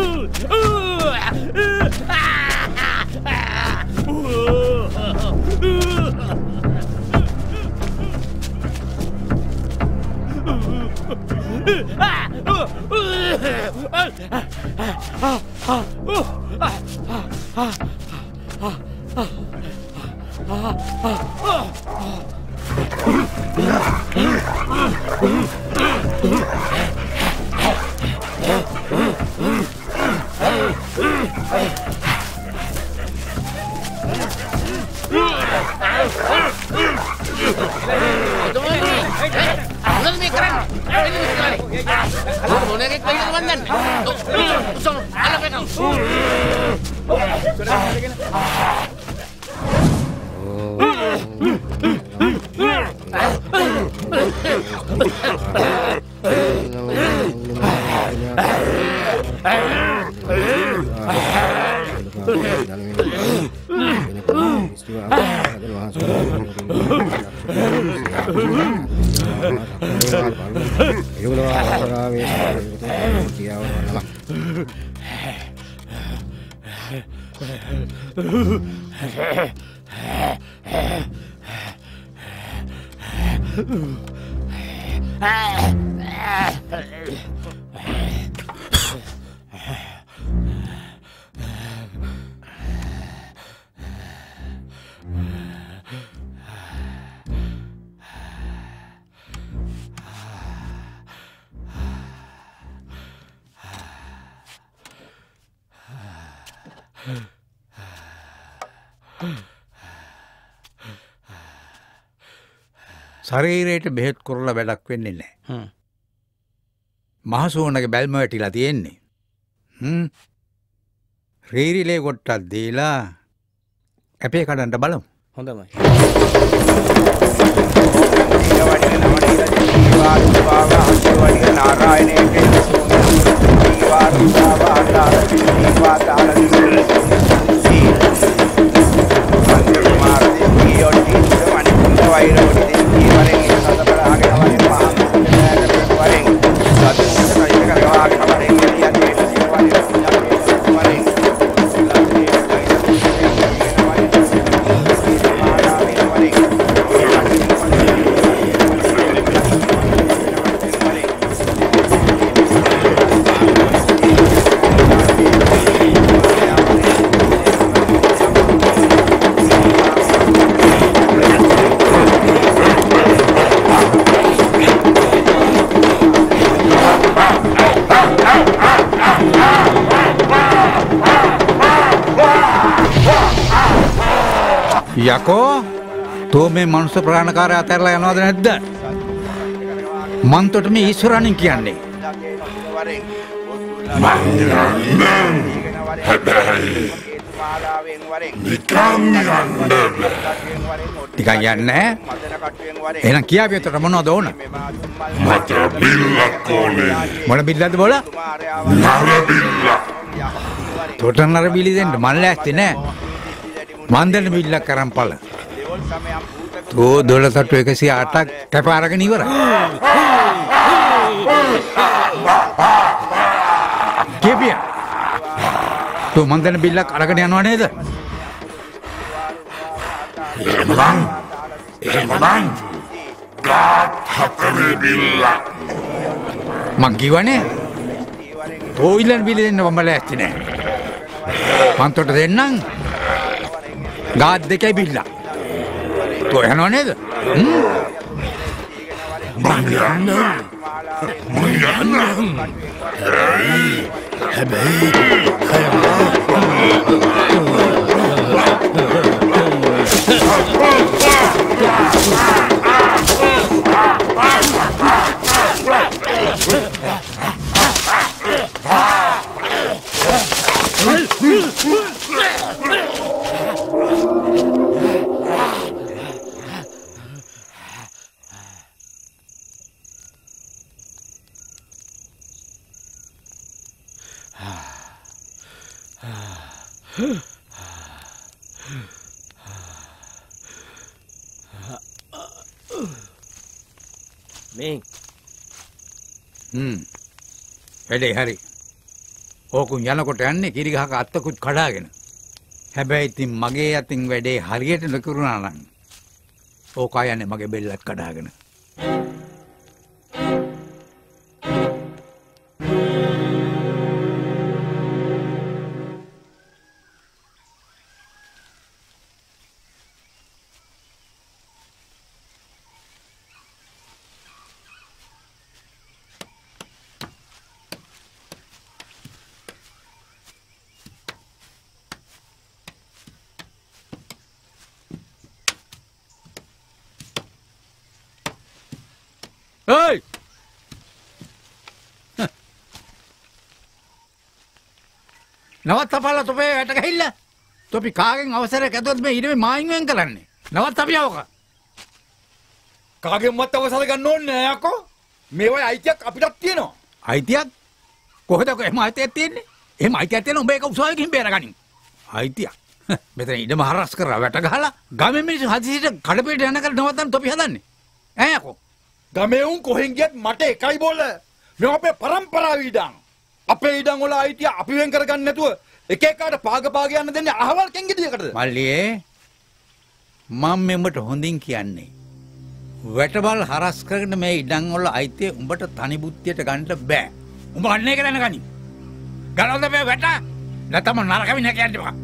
ශරීරයට බෙහෙත් කරලා වැඩක් වෙන්නේ නැහැ. මහසෝනගේ බැල්ම වැටිලා තියෙන්නේ. රීරිලේ කොටක් දීලා අපේ කඩන්න බලමු. හොඳයි. යකෝ තෝ මේ මනුස්ස ප්‍රාණකාරය අතහැරලා යනවද නැද්ද? මන්තොට මේ ඊශ්වරණින් කියන්නේ. නිකන් යන්නේ? එහෙනම් කියාපිය උතට මොනවද ඕන? මට බිල්ලක් ඕනේ. මොන බිල්ලක්ද බෝලා? නර බිල්ල. තොට නර බිලි දෙන්න මන් ලෑස්ති නෑ. මන් දෙන්න බිල්ලක් අරන් පළ. තෝ 128ක් කැප අරගෙන ඉවරයි. කියාපිය. තෝ මන් දෙන්න බිල්ලක් අරගෙන යනව නේද? එහෙමනම් ගාත් හතරේ බිල්ල. මං කිව්වනේ තෝ ඉල්ලන බිල දෙන්න මම ලෑස්ති නෑ. මං තොට දෙන්නම් ගාත් දෙකයි බිල්ල. තෝ යනව නේද? මං යන්නම්. හැබැයි වැඩේ හරි. ඕකුන් යනකොට යන්නේ කිරි ගහක අත්තකුත් කඩාගෙන. හැබැයි ඉතින් මගේ අතින් වැඩේ හරියට නොකරුණා නම් ඕකා යන්නේ මගේ බෙල්ලත් කඩාගෙන. Hey! නවත් අපල තොපේ වැට ගහිල්ල. තොපි කාගෙන් අවසරයක් ඇදුවත් මේ ඊට මේ මායින් වෙන් කරන්නේ. නවත් අපියවක. කාගෙන්වත් අවසර ගන්න ඕනේ නෑ අකෝ. මේ වගේ අයිතියක් අපිටත් තියෙනවා. අයිතියක්? කොහෙද එහෙම අයිතියක් තියෙන්නේ? එහෙම අයිතියක් තියෙන උඹ ඒක උසාවිය ගිහින් බේරගනින්. අයිතියක්. මෙතන ඉඩම හරස් කරලා වැට ගහලා ගමේ මිනිස්සු හදිසියට කඩපිට යනකල් නවත්තන්න තොපි හදන්නේ. ඈ අකෝ. ගමේ උන් කොහෙන් ගියත් මට එකයි බෝල. මේ අපේ පරම්පරාව ඉඩම්. අපේ ඉඩම් වල අයිතිය අපි වෙන් කරගන්න නැතුව එක එකාට පාග යන්න දෙන්නේ අහවල් කෙන්ගෙඩියකටද? මල්ලියේ මම මෙඹට හොඳින් කියන්නේ. වැටබල් හරස් කරගෙන මේ ඉඩම් වල අයිතිය උඹට තනි බුද්ධියට ගන්න බෑ. උඹ අන්න ඒක දැනගනි. ගලවද මේ වැට? නැතම නරකමින් නැක යන්න බා.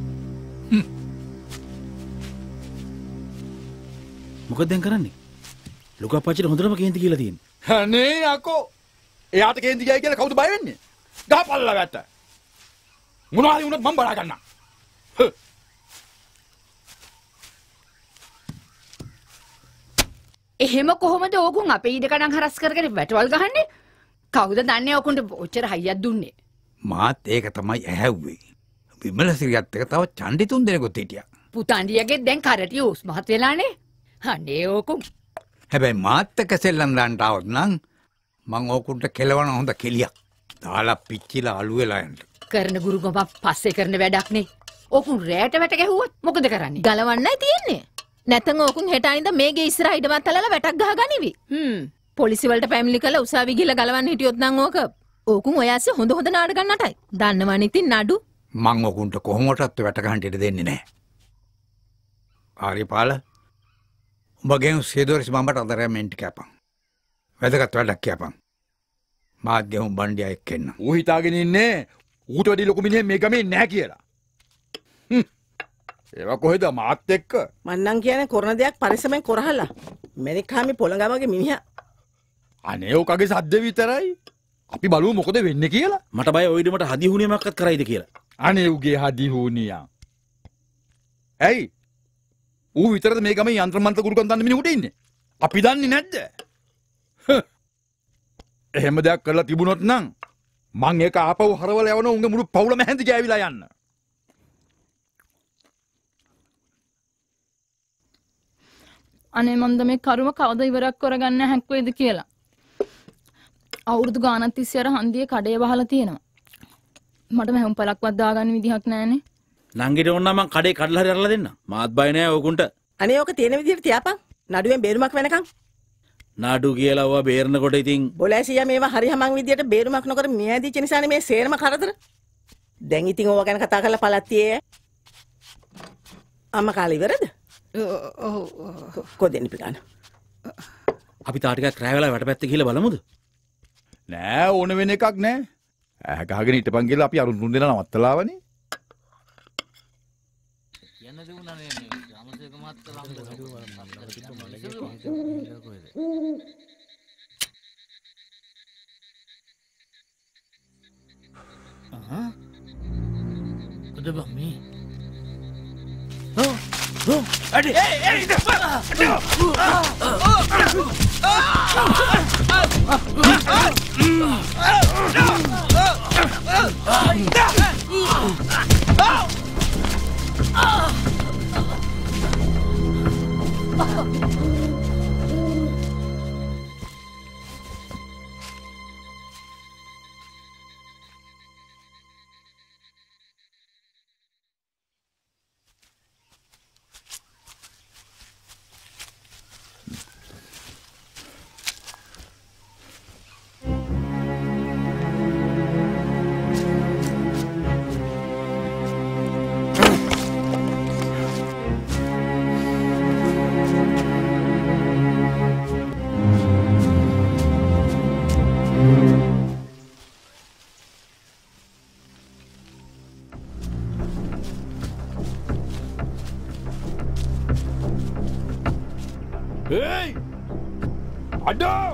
මොකද දැන් කරන්නේ? ලොකු අපච්චිට හොඳටම කේන්ති කියලා තියෙන්නේ. අනේ අකෝ. එයාට කේන්ති ගියයි කියලා කවුද බය වෙන්නේ? ගහපල්ලා වැට. මොනවා හරි වුණොත් මම බලා ගන්නම්. එහෙම කොහොමද ඕකුන් අපේ ඉඩකඩම් හරස් කරගෙන වැටවල් ගහන්නේ? කවුද දන්නේ ඕකුන්ට ඔච්චර හයියක් දුන්නේ? මාත් ඒක තමයි ඇහැව්වේ. විමලසිරියත් එක තව චණ්ඩි 3 දෙනෙකුත් හිටියා. පුතාණ්ඩියගේ දැන් කරටිය උස් මහත් වෙලානේ. අනේ ඕකුන්. හැබැයි මාත් එක්ක සෙල්ලම් දාන්න આવොත් නම් මං ඕකුන්ට කෙලවන හොඳ කෙලියක්. දාලා පිච්චිලා අලු වෙලා යන්න. කරන ගුරුගම පස්සේ කරන වැඩක් නේ. ඕකුන් රැට වැට ගැහුවොත් මොකද කරන්නේ? ගලවන්නයි තියෙන්නේ. නැත්නම් ඕකුන් හෙට අනින්ද මේගේ ඉස්සරහ ඉඩමත් අල්ලලා වැටක් ගහගනිවි. පොලිසිය වලට පැමිණිලි කරලා උසාවි ගිහලා ගලවන්න හිටියොත් නම් ඕකුන් ඔය ඇස්සේ හොඳ නාඩගම් නටයි. දන්නවනේ ඉතින් නඩු. මං ඕකුන්ට කොහොමටත් වැට ගහන්න ඉඩ දෙන්නේ නැහැ. ආරිපාල උඹගෙන් සේදෝරිස් බම්බට අදරෙමෙන්ට් කැපන්. වැදගත් වැඩක් කියපන්. මාත් ගෙහුම් බණ්ඩියා එක්ක එන්න. ඌ හිතාගෙන ඉන්නේ ඌට වැඩි ලොකු මිනිහෙක් මේ ගමේ නැහැ කියලා. ඒවා කොහෙද මාත් එක්ක? මන්නම් කියන්නේ කරන දෙයක් පරිස්සමෙන් කරහලා. මෙනිකාමි පොළඟාවගේ මිනිහා. අනේ ඔකගේ සද්ද විතරයි. අපි බලමු මොකද වෙන්නේ කියලා. මට බය ඔය ඉදමට හදි හුනියමක්වත් කරයිද කියලා. අනේ උගේ හදි හුනියා. ඇයි? ඌ විතරද මේ ගමේ යන්ත්‍ර මන්ත්‍ර ගුරුකම් දන්න මිනිහුට ඉන්නේ? අපි දන්නේ නැද්ද? එහෙම දෙයක් කරලා තිබුණොත් නම් මං ඒක ආපහු හරවල යවන උන්ගේ මුළු පවුලම හැඳි ගෑවිලා යන්න. අනේ මන්ද මේ කරුම කවද ඉවරක් කරගන්න හැක්කෙයිද කියලා. අවුරුදු ගානක් තිස්සේ අර හන්දියේ කඩේ වහලා තියෙනවා. මට මහුම් පළක්වත් දාගන්න විදිහක් නැහනේ. නංගිට ඕන නම් මං කඩේ කඩලා හරි අරලා දෙන්නම්. මාත් බය නෑ ඕකුන්ට. අනේ ඕක තියෙන විදිහට තියාපන්. නඩුවෙන් බේරුමක් වෙනකන්. නාඩු කියලා ඔවා බේරනකොට ඉතින් බොලෑසියා මේවා හරි හමන් විදිහට බේරුමක් නොකර මියැදිච්ච නිසානේ මේ සේරම කරදර. දැන් ඉතින් ඕවා ගැන කතා කරලා පළත්තියේ. අම්මා කාලේ ඉවරද? කොහෙන්ද පිටාන? අපි තා ටිකක් රැ වෙලා වටපැත්තේ ගිහලා බලමුද? නෑ ඕන වෙන එකක් නෑ. ඇහ ගහගෙන හිටපන් කියලා අපි අරුන් තුන් දෙනා නවත්තලාවනේ. Ada bang mi. Adik. ඒයි අඩෝ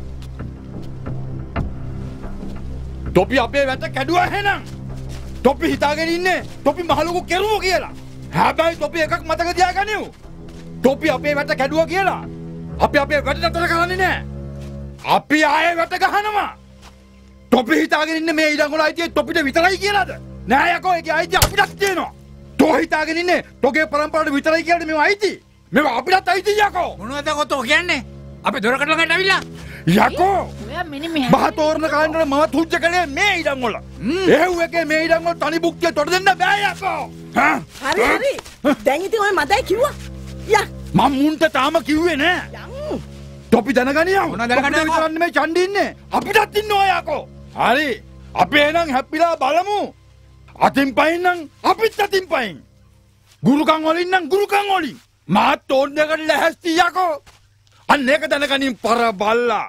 තොපි අපේ වැට කැඩුවා එහෙනම් තොපි හිතාගෙන ඉන්නේ තොපි මහලොකු කෙරුවෝ කියලා හැබැයි තොපි එකක් මතක තියාගනිව් තොපි අපේ වැට කැඩුවා කියලා අපි අපේ වැට නතර කරන්නේ නැහැ අපි ආයේ වැට ගහනවා තොපි හිතාගෙන ඉන්නේ මේ ඉඩම් වල අයිතිය තොපිට විතරයි කියලාද නෑ යකෝ ඒකේ අයිතිය අපිටත් තියෙනවා තෝ හිතාගෙන ඉන්නේ තෝගේ පරම්පරාවට විතරයි කියන්නේ මේව අයිති මේව අපිටත් අයිති යකෝ මොනවද කොතෝ කියන්නේ අපි දොරකට ළඟට ඇවිල්ලා යකෝ ඔයා මෙන්න මෙහෙ මහ තෝරන කාලේ මම තුච්ච කලේ මේ ඉඩම් වල එහෙව් එකේ මේ ඉඩම් වල තනි බුක්තිය තොට දෙන්න බෑ යකෝ හරි හරි දැන් ඉතින් ඔය මතයි කිව්වා යා මම මුන්ට තාම කිව්වේ නෑ යන් තොපි දැනගනියම් මොනවද දැනගන්නේ යකෝ? විතරන්නේ මේ චණ්ඩි ඉන්නේ අපිටත් ඉන්නවා යකෝ හරි අපි එහෙනම් හැප්පිලා බලමු අතින් පයින් නම් අපිත් අතින් පයින් ගුරුකම් වලින් නම් ගුරුකම් වලින් මාත් ඕන් දෙකට ලැහැස්ති යකෝ අන්න ඒක දැනගනින් පර බල්ලා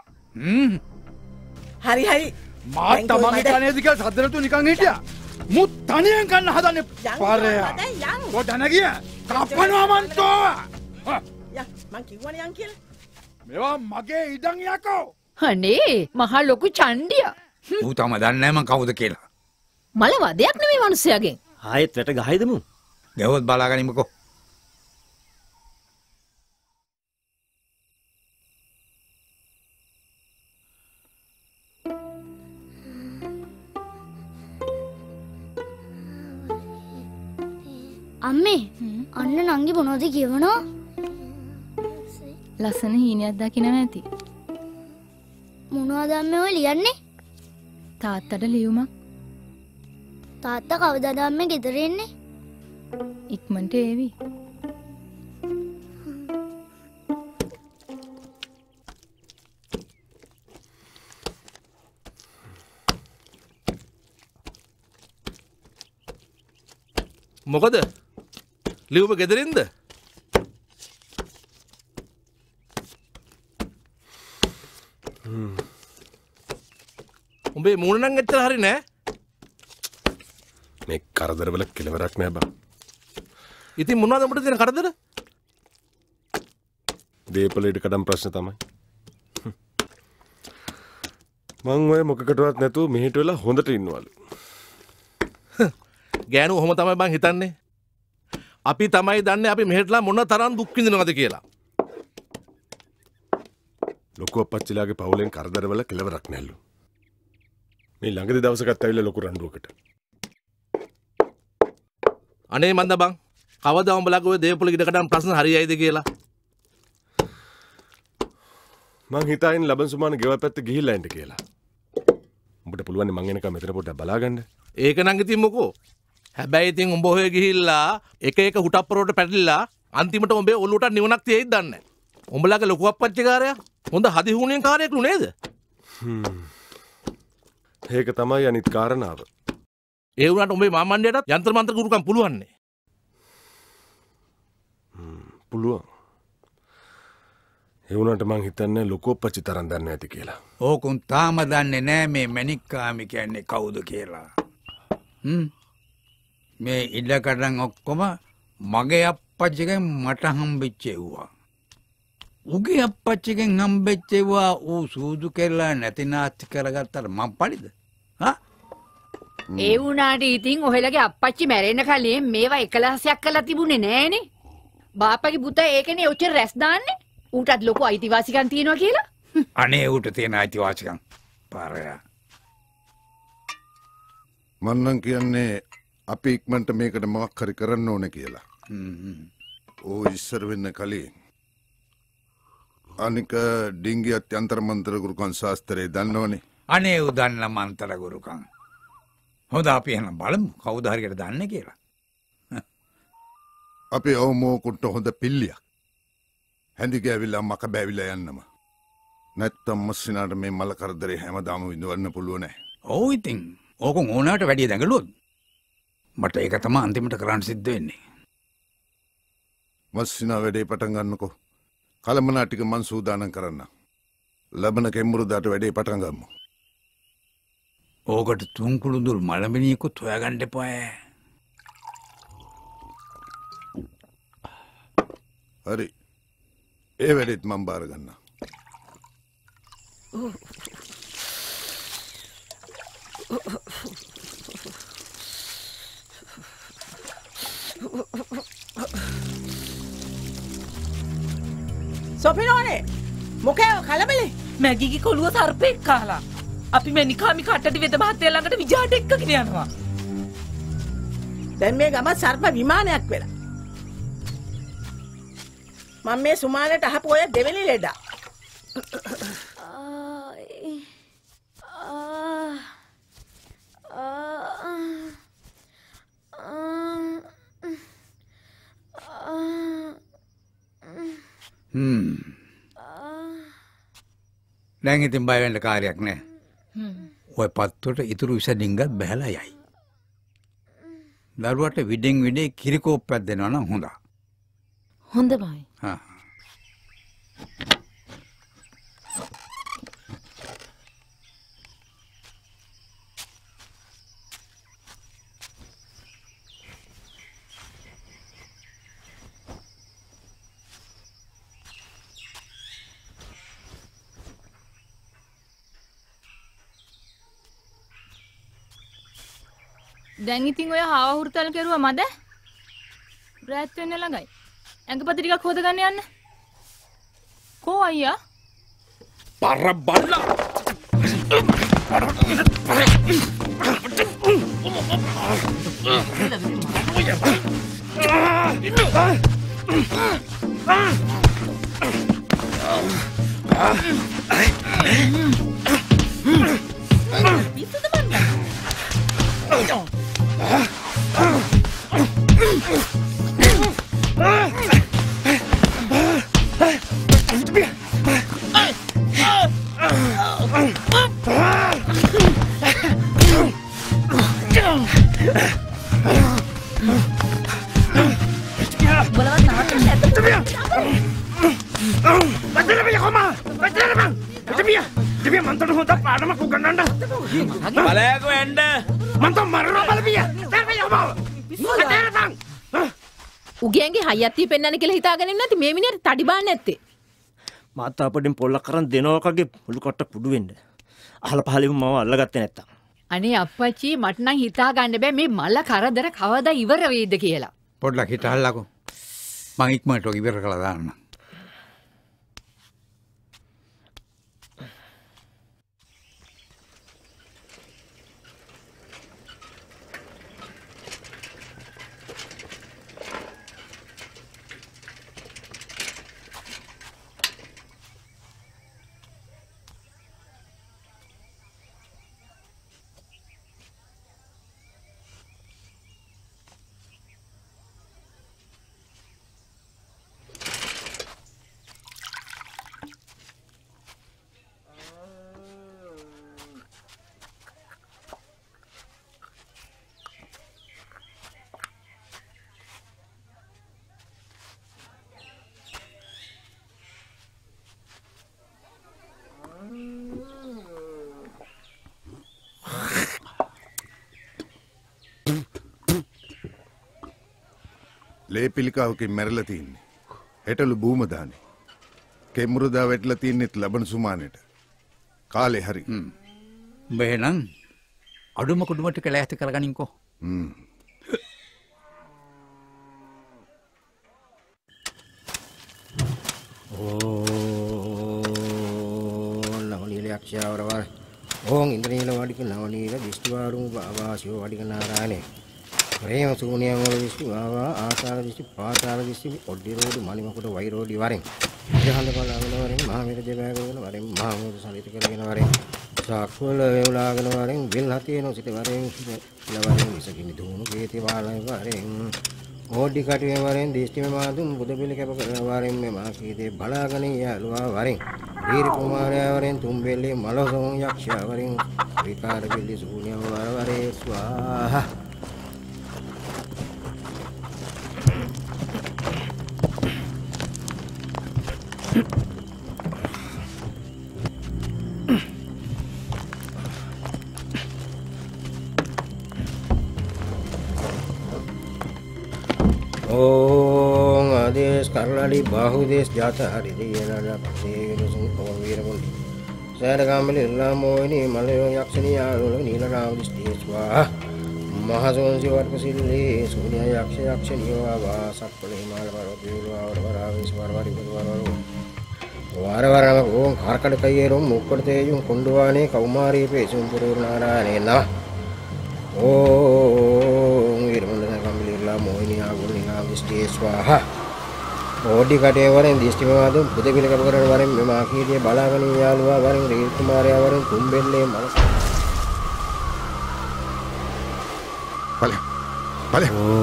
හරි හරි මාත් තමන්ගේ කනේදි කියලා සද්දනතු නිකන් හිටියා මුත් තනියෙන් කන්න හදන්නේ පාරයා යන් ඔය දැන ගිය කපනවා මන් තෝ යා මං කිව්වනේ යන් කියලා මේවා මගේ ඉඩම් යකෝ අනේ මහා ලොකු චණ්ඩිය ඌ තම දන්නේ නැහැ මං කවුද කියලා. මල වදයක් නෙමෙයි මිනිස්සයාගෙන්. ආයෙත් වැට ගහයිදමු. ගැවොත් බලාගනිමුකෝ. අම්මේ අන්න නංගි මොනවද කියවනවා? ලස්සන හීනයක් දකින්න නැති. මොනවද අම්මේ ඔය ලියන්නේ? තාත්තට ලියුමක්. තාත්තා කවදාද අම්මේ ගෙදර එන්නේ? ඉක්මනට ඒවි. මොකද ලියුම ගෙදරින්ද උඹේ මූණ නම් එච්චර හරි නෑ මේ කරදරවල කෙලවරක් නෑ බං ඉතින් මොනවද උඹට තියෙන කරදර දීපලෙට කඩම් ප්‍රශ්න තමයි මං ඔය මොකකටවත් නැතුව මෙහෙට වෙලා හොඳට ඉන්නවලු ගෑනු ඔහොම තමයි බං හිතන්නේ අපි තමයි දන්නේ අපි මෙහෙටලා මොන තරම් දුක් විඳිනවද කියලා ලොකු අපච්චිලාගේ පවුලෙන් කරදරවල කෙලවරක් නැල්ලු මේ ළඟදී දවසකත් ඇවිල්ලා ලොකු රණ්ඩුවකට අනේ මන්ද බං කවදා උඹලගේ ඔය දේපොළ ඉඩකඩම් ප්‍රශ්න හරියයිද කියලා මං හිතාගෙන ලබන් සුමාන ගෙවල් පැත්ත ගිහිල්ලා එන්න කියලා උඹට පුළුවන් මං එනකම් මෙතන පොඩ්ඩක් බලාගන්න ඒක නම් ඉතින් මොකෝ හැබැයි ඉතින් උඹ ඔය ගිහිල්ලා එක එක හුටප්පරෝට පැටලිලා අන්තිමට උඹේ ඔළුවට නිවනක් තියෙයිද දන්නේ නැහැ. උඹලගේ ලොකු අපච්චිකාරයා හොඳ හදිහුණෙන් කාර්යයක්ලු නේද? ඒක තමයි අනිත් කාරණාව. ඒ වුණාට උඹේ මාමණ්ඩයටත් යంత్ర මන්ත්‍ර ගුරුකම් පුළුවන් නේ. පුළුවන්. ඒ වුණාට මං හිතන්නේ ලොකු අපච්චි තරම් දන්නේ නැති කියලා. ඕකුන් තාම දන්නේ නැහැ මේ මණික්කාමි කියන්නේ කවුද කියලා. මේ ඉඩකඩම් ඔක්කොම මගේ අප්පච්චිගෙන් මට හම්බෙච්ච ඒවා. උගේ අප්පච්චිගෙන් හම්බෙච්ච ඒවා ඌ සූදු කෙරලා නැති නාස්ති කරගත්තට මං පරිද? හා? ඒ වුණාට ඉතින් ඔහෙලගේ අප්පච්චි මැරෙන්න කලින් මේවා එකලහසයක් කරලා තිබුණේ නෑනේ. බාප්පගේ පුතා ඒකනේ ඔච්චර රැස් දාන්නේ. ඌටත් ලොකු අයිතිවාසිකම් තියෙනවා කියලා. අනේ ඌට තියෙන අයිතිවාසිකම් පාරයා. මන්නම් කියන්නේ අපි ඉක්මනට මේකට මොකක් හරි කරන්න ඕනේ කියලා. ඕ ඉස්සර වෙන්න කලින් අනික ඩිංගියත් යంత్ర මන්ත්‍ර ගුරුකම් ශාස්ත්‍රයේ දන්නවනේ. අනේ ඌ දන්න මන්ත්‍ර ගුරුකම්. හොඳ අපි එහෙනම් බලමු කවුද හරියට දන්නේ කියලා. අපි ඕමෝකුන්ට හොඳ පිල්ලියක්. හැඳි ගෑවිලා මක බෑවිලා යන්නම. නැත්තම් මස්සිනාට මේ මල කරදරේ හැමදාම විඳවන්න පුළුවන් නෑ. ඔව් ඉතින් ඕකම ඕනෑමට වැඩිය දැඟලුවොත් මට ඒක තමයි අන්තිමට කරන්න සිද්ධ වෙන්නේ. මස්සිනා වැඩේ පටන් ගන්නකෝ. කලමනා ටික මං සූදානම් කරන්න. ලබන කෙම්මුරුදාට වැඩේ පටන් ගමු. ඕකට තුන්කුළුඳුල් මලමිනියකුත් හොයාගන්න එපා. හරි. ඒ වැඩෙත් මම බාර ගන්නවා. සොපිනෝනේ මොකෑ කලබලේ? මැගිගේ කොළුව සර්පෙක් කාලා. අපි මේ නිකාමි කට්ටටි වෙද මහත්තයා ළඟට විජාට එක්කගෙන යනවා. දැන් මේ ගම සර්ප විමානයක් වෙලා. මම මේ සුමානට අහපු ඔය දෙවෙනි ලෙඩා. දැන් ඉතින් බය වෙන්න කාර්යයක් නෑ. ඔය පත්තුවට ඉතුරු විස ඩිංගත් බහැලා යයි. දරුවට විඩෙන් විඩේ කිරිකෝප්පයක් දෙනවා නම් හොඳයි. හොඳමයි. හා. දැන් ඉතින් ඔය හාව හුරුතල් කෙරුවා මද? රැත් වෙන්න ළඟයි. ඇඟපත ටිකක් හොදගන්න යන්න. කෝ අයියා? පර බල්ලා. බලයකෝ එන්න මන්ට මරනවා බලපිය. උගයන්ගේ හයියත්තිය පෙන්වන්න කියලා හිතාගෙන ඉන්නේ නැති මේ මිනිහට තඩි බාන්න නැත්තේ. මාත් අපඩෙන් පොල්ලක් කරන් දෙනවකගේ මුළු කොට කුඩු වෙන්න. අහල පහලින් මම අල්ලගත්තේ නැත්තම්. අනේ අප්පච්චි මට නම් හිතා ගන්න බෑ මේ මල කරදර කවදා ඉවර වෙයිද කියලා. පොඩ්ඩක් හිටහල්ලාකෝ. මං ඉක්මනට ඔක ඉවර කළා දාන්න. ලේ පිළිකාවකින් මැරලා තින්නේ. හෙටලු බූම දානේ. කෙමුරුදා වැටලා තින්නෙත් ලබන සුමානෙට. කාලේ හරි. උඹ එහෙනම් අඩුම කුඩුම ටික ලෑස්ති කරගනින්කෝ. නවනීල යක්ෂයාවරවර ඕන් ඉන්ද්‍රනීල වඩික නවනීල දිස්ත්‍රිවාරුම් වාසියෝ වඩික නාරායනේ ප්‍රේම සූනියම් වල දිස්ත්‍රි වාවා ආකාර දිස්ත්‍රි පාතාල දිස්ත්‍රි ඔඩ්ඩි රෝඩි මලිමකුට වයි රෝඩි වරෙන් ජහඳ බලාගෙන වරෙන් මහමෙර දෙබෑගෙන වරෙන් මහමෙර සලිත කරගෙන වරෙන් සාක්වල වේලාගෙන වරෙන් විල් හතියනෝ සිට වරෙන් ඉලවරෙන් විසකිනි දුණු කේති වාලයි වරෙන් ඕඩි කටුවේ වරෙන් දිස්ත්‍රි මාදුම් බුදබිල කැප කරන වරෙන් මේ මාකීතේ බලාගෙන යලුවා වරෙන් වීර කුමාරයා වරෙන් තුම්බෙල්ලේ මලසොන් යක්ෂයා වරෙන් විකාර බිල්ලි සූනියම් වරේ ස්වාහා देश करलाड़ी बाहु देश जाता हरि देयना पसेगुसुं ओवीरमुंडि सैरगामलि इल्लामोइनि मलयो यक्षिणी आरुल नीलरावदिष्टि स्वाहा महासोंसि वर्पसिल्ले सूर्य यक्ष यक्षिणी वावा सप्पले मालवरपियुलु आवरवरावेश्वरवरि बुधवरवरु वारवरम ओं कार्कट कयेरुं मुक्कड़तेयुं कुंडुवाने कौमारी पेसुं पुरुनारायणे नमः ओं वीरमुंडकमलि इल्लामोइनि आरुल नीलरावदिष्टि स्वाहा ඕඩි කටේ වරෙන් දිස්ත්‍රික්කවාදු පුදපිල කපකරන වරෙන් මෙම ආකීතිය බලාගෙන යාළුවා වරෙන් රීල් කුමාරයා වරෙන් තුම්බෙල්ලේ මනස බලය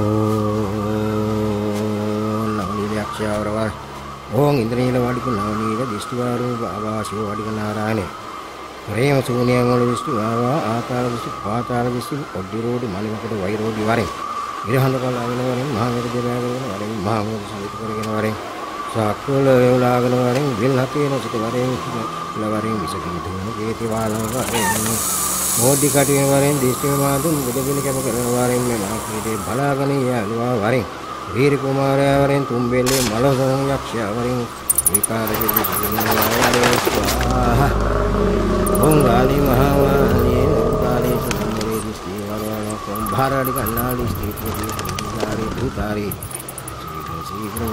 ලව්ලියක්ෂයවරවර ඕන් ඉන්ද්‍රනීල වඩික නවනීල දිස්ත්‍රික්කවාරු ආවාසිය වඩික නාරායනේ ප්‍රේම සූනියන් වල දිස්ත්‍රික්ක ආවා ආකාර දිස්ත්‍රික්ක පාතාල දිස්ත්‍රික්ක ඔඩ්ඩි රෝඩි මලිමකට වෛරෝඩි වරෙන් ඉරහඳ කලාගෙන වරෙන් මහමෙර දෙවියන්ගෙන වරෙන් මහමෙර සමිත කරගෙන වරෙන් සාක්කුල වේලාගෙන වරෙන් විල් හතේන සිට වරෙන් ලවරෙන් විසකින් තුන ගේති වාලව වරෙන් මොඩි කටේ වරෙන් දිස්ත්‍රික්ක මාදුන් බුදබිල කැප කරන වරෙන් මේ මාකීතේ බලාගෙන යාළුවා වරෙන් වීර කුමාරයා වරෙන් තුම්බෙල්ලේ මලසොන් යක්ෂයා වරෙන් විකාරකේ විසිනවා ස්වාහා බොංගාලි මහවාණී නෝකාලේ සම්මරේ දිස්ත්‍රික්ක වරවල भारत कन्नाडी स्टेट में भूतारी शीघ्र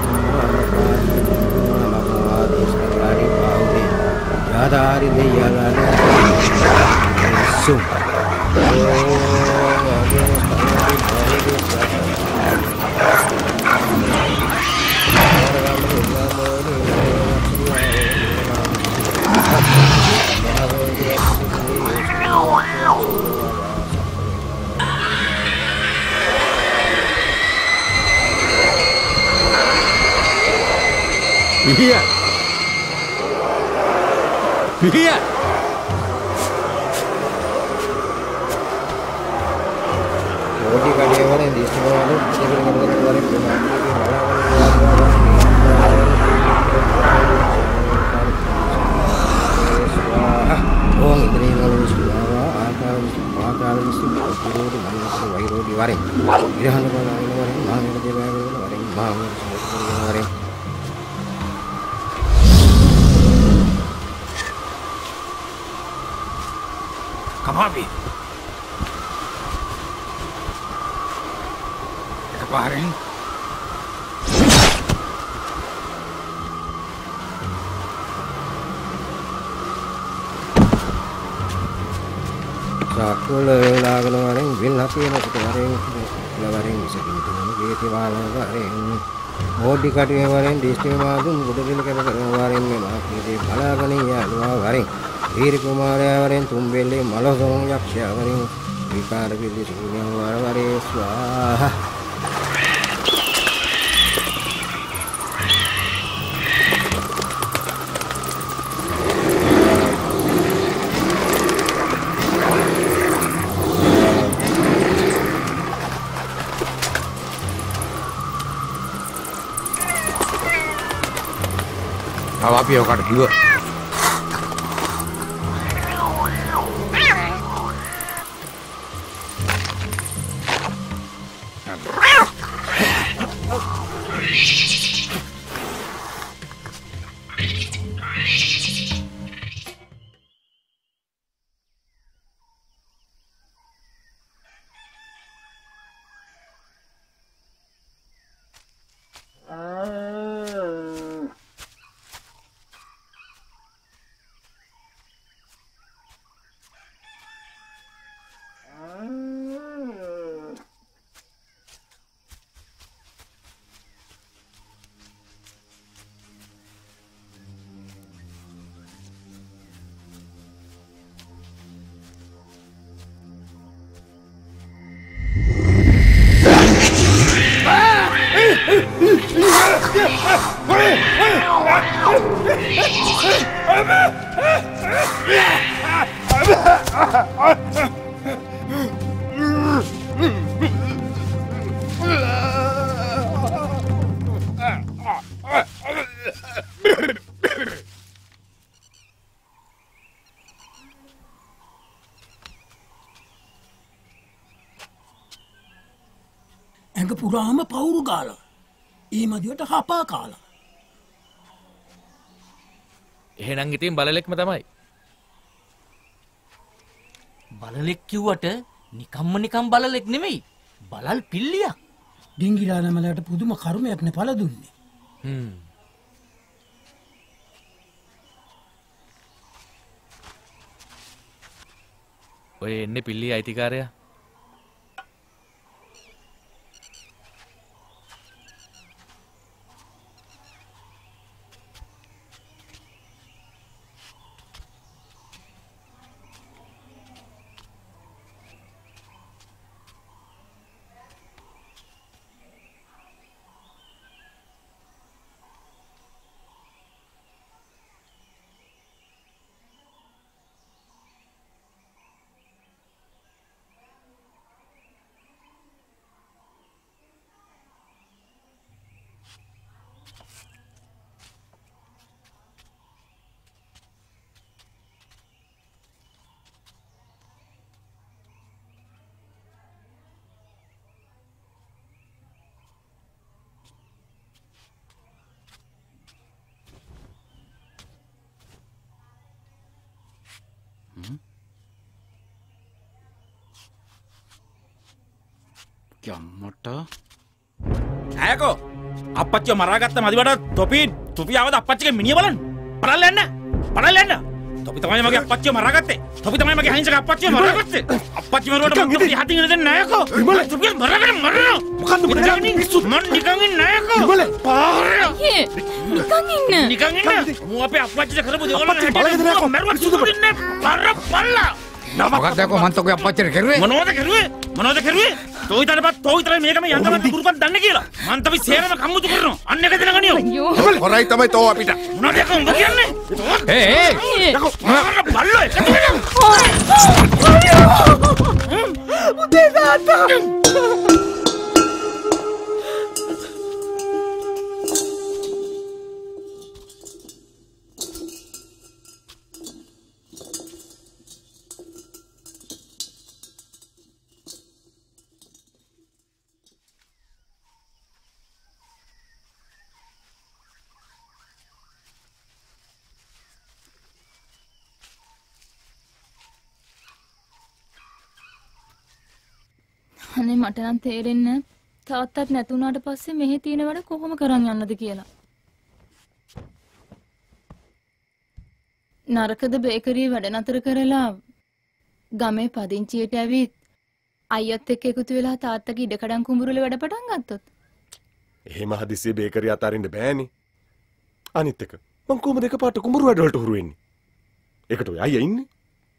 यादारी सुम Iya. Iya. ඕඩි කඩේ වරෙන් දිස්ත්‍රික්කවල දෙවිල කරගෙන වරෙන් ඕන් ඉන්ද්‍රනීල වල විශ්වාවා ආකාර පාතාල දිස්ත්‍රික්ක පුරෝඩි මලිමකට වෛරෝඩි වරෙන් ඉරහඳ බලාගෙන වරෙන් මහමෙර දෙවියන්ගෙන වරෙන් මහමෙර සමිත කරගෙන වරෙන් Kamabi. Kemarin සාක්කුල වේලාගෙන වරෙන් විල් හතේන සිට වරෙන් ලවරෙන් විසකින් තුන ගේති වාලව වරෙන් ඕඩි කටේ වරෙන් දිස්ත්‍රික්ක මාදුන් බුදපිල කැප කරන වරෙන් මේ මාකීතේ බලාගෙන යාළුවා වරෙන් වීර කුමාරයා වරෙන් තුම්බෙල්ලේ මලසොන් යක්ෂයා වරෙන් විකාර පිළි සූනියන් වරවරේ ස්වාහා Awapi okat dua. ඇඟ පුරාම පවුරු ගාලා ඒ මදිවට හපා කාලා. එහෙනම් ඉතින් බලලෙක්ම තමයි. බලලෙක් කිව්වට නිකම් බලලෙක් නෙමෙයි. බලල් පිල්ලියක්. ඩිංගිලා නමලට පුදුම කර්මයක් නේ පළ දුන්නේ. ඔය එන්නේ පිල්ලිය අයිතිකාරයා. යම්මට ඈකෝ අප්පච්චිව මරාගත්ත මදිවට තොපි ආවද අප්පච්චිගේ මිනිහ බලන්න බලන්න තොපි තමයි මගේ අප්පච්චිව මරාගත්තේ තොපි තමයි මගේ අහිංසක අප්පච්චිව මරාගත්තේ අප්පච්චි මරුවට මම තොපි හදින්න දෙන්නේ නෑකෝ තොපි මරනවා මොකද්ද මන් නිකන් ඉන්නේ නෑකෝ පාරේ නිකන් ඉන්න මෝ අපේ අප්පච්චිට කරපු දේවල් හැටියට මරුවක් සුදු දෙන්නේ පල්ලා මොකක්ද යකෝ මන් තෝගේ අප්පච්චිට කරුවේ මොනවද කරුවේ තෝ විතරයි මේකම යංගමත් කුරුපත් දන්නේ කියලා මන් තමයි සේරම කම්මුතු කරනවා අන්න එක දෙන ගනියෝ හොරයි තමයි තෝ අපිට මොනවද යකෝ උඹ කියන්නේ යකෝ බල්ලෝ එක මුදේ තාත්තා අනේ මට නම් තේරෙන්නේ තාත්තත් නැතුණාට පස්සේ මෙහි තියෙන වැඩ කොහොම කරන් යන්නද කියලා. නරකද බේකරියේ වැඩ නතර කරලා ගමේ පදිංචියට ඇවිත් අයියත් එක්ක එකතු වෙලා තාත්තගේ ඉඩකඩම් කුඹුරේ වැඩ පටන් ගත්තොත්. එහෙම හදිස්සියේ බේකරිය අතාරින්න බෑනේ. අනිත් එක මං කොහමද එකපාරට කුඹුරු වැඩ වලට හුරු වෙන්නේ? ඒකට ඔය අයියා ඉන්නේ.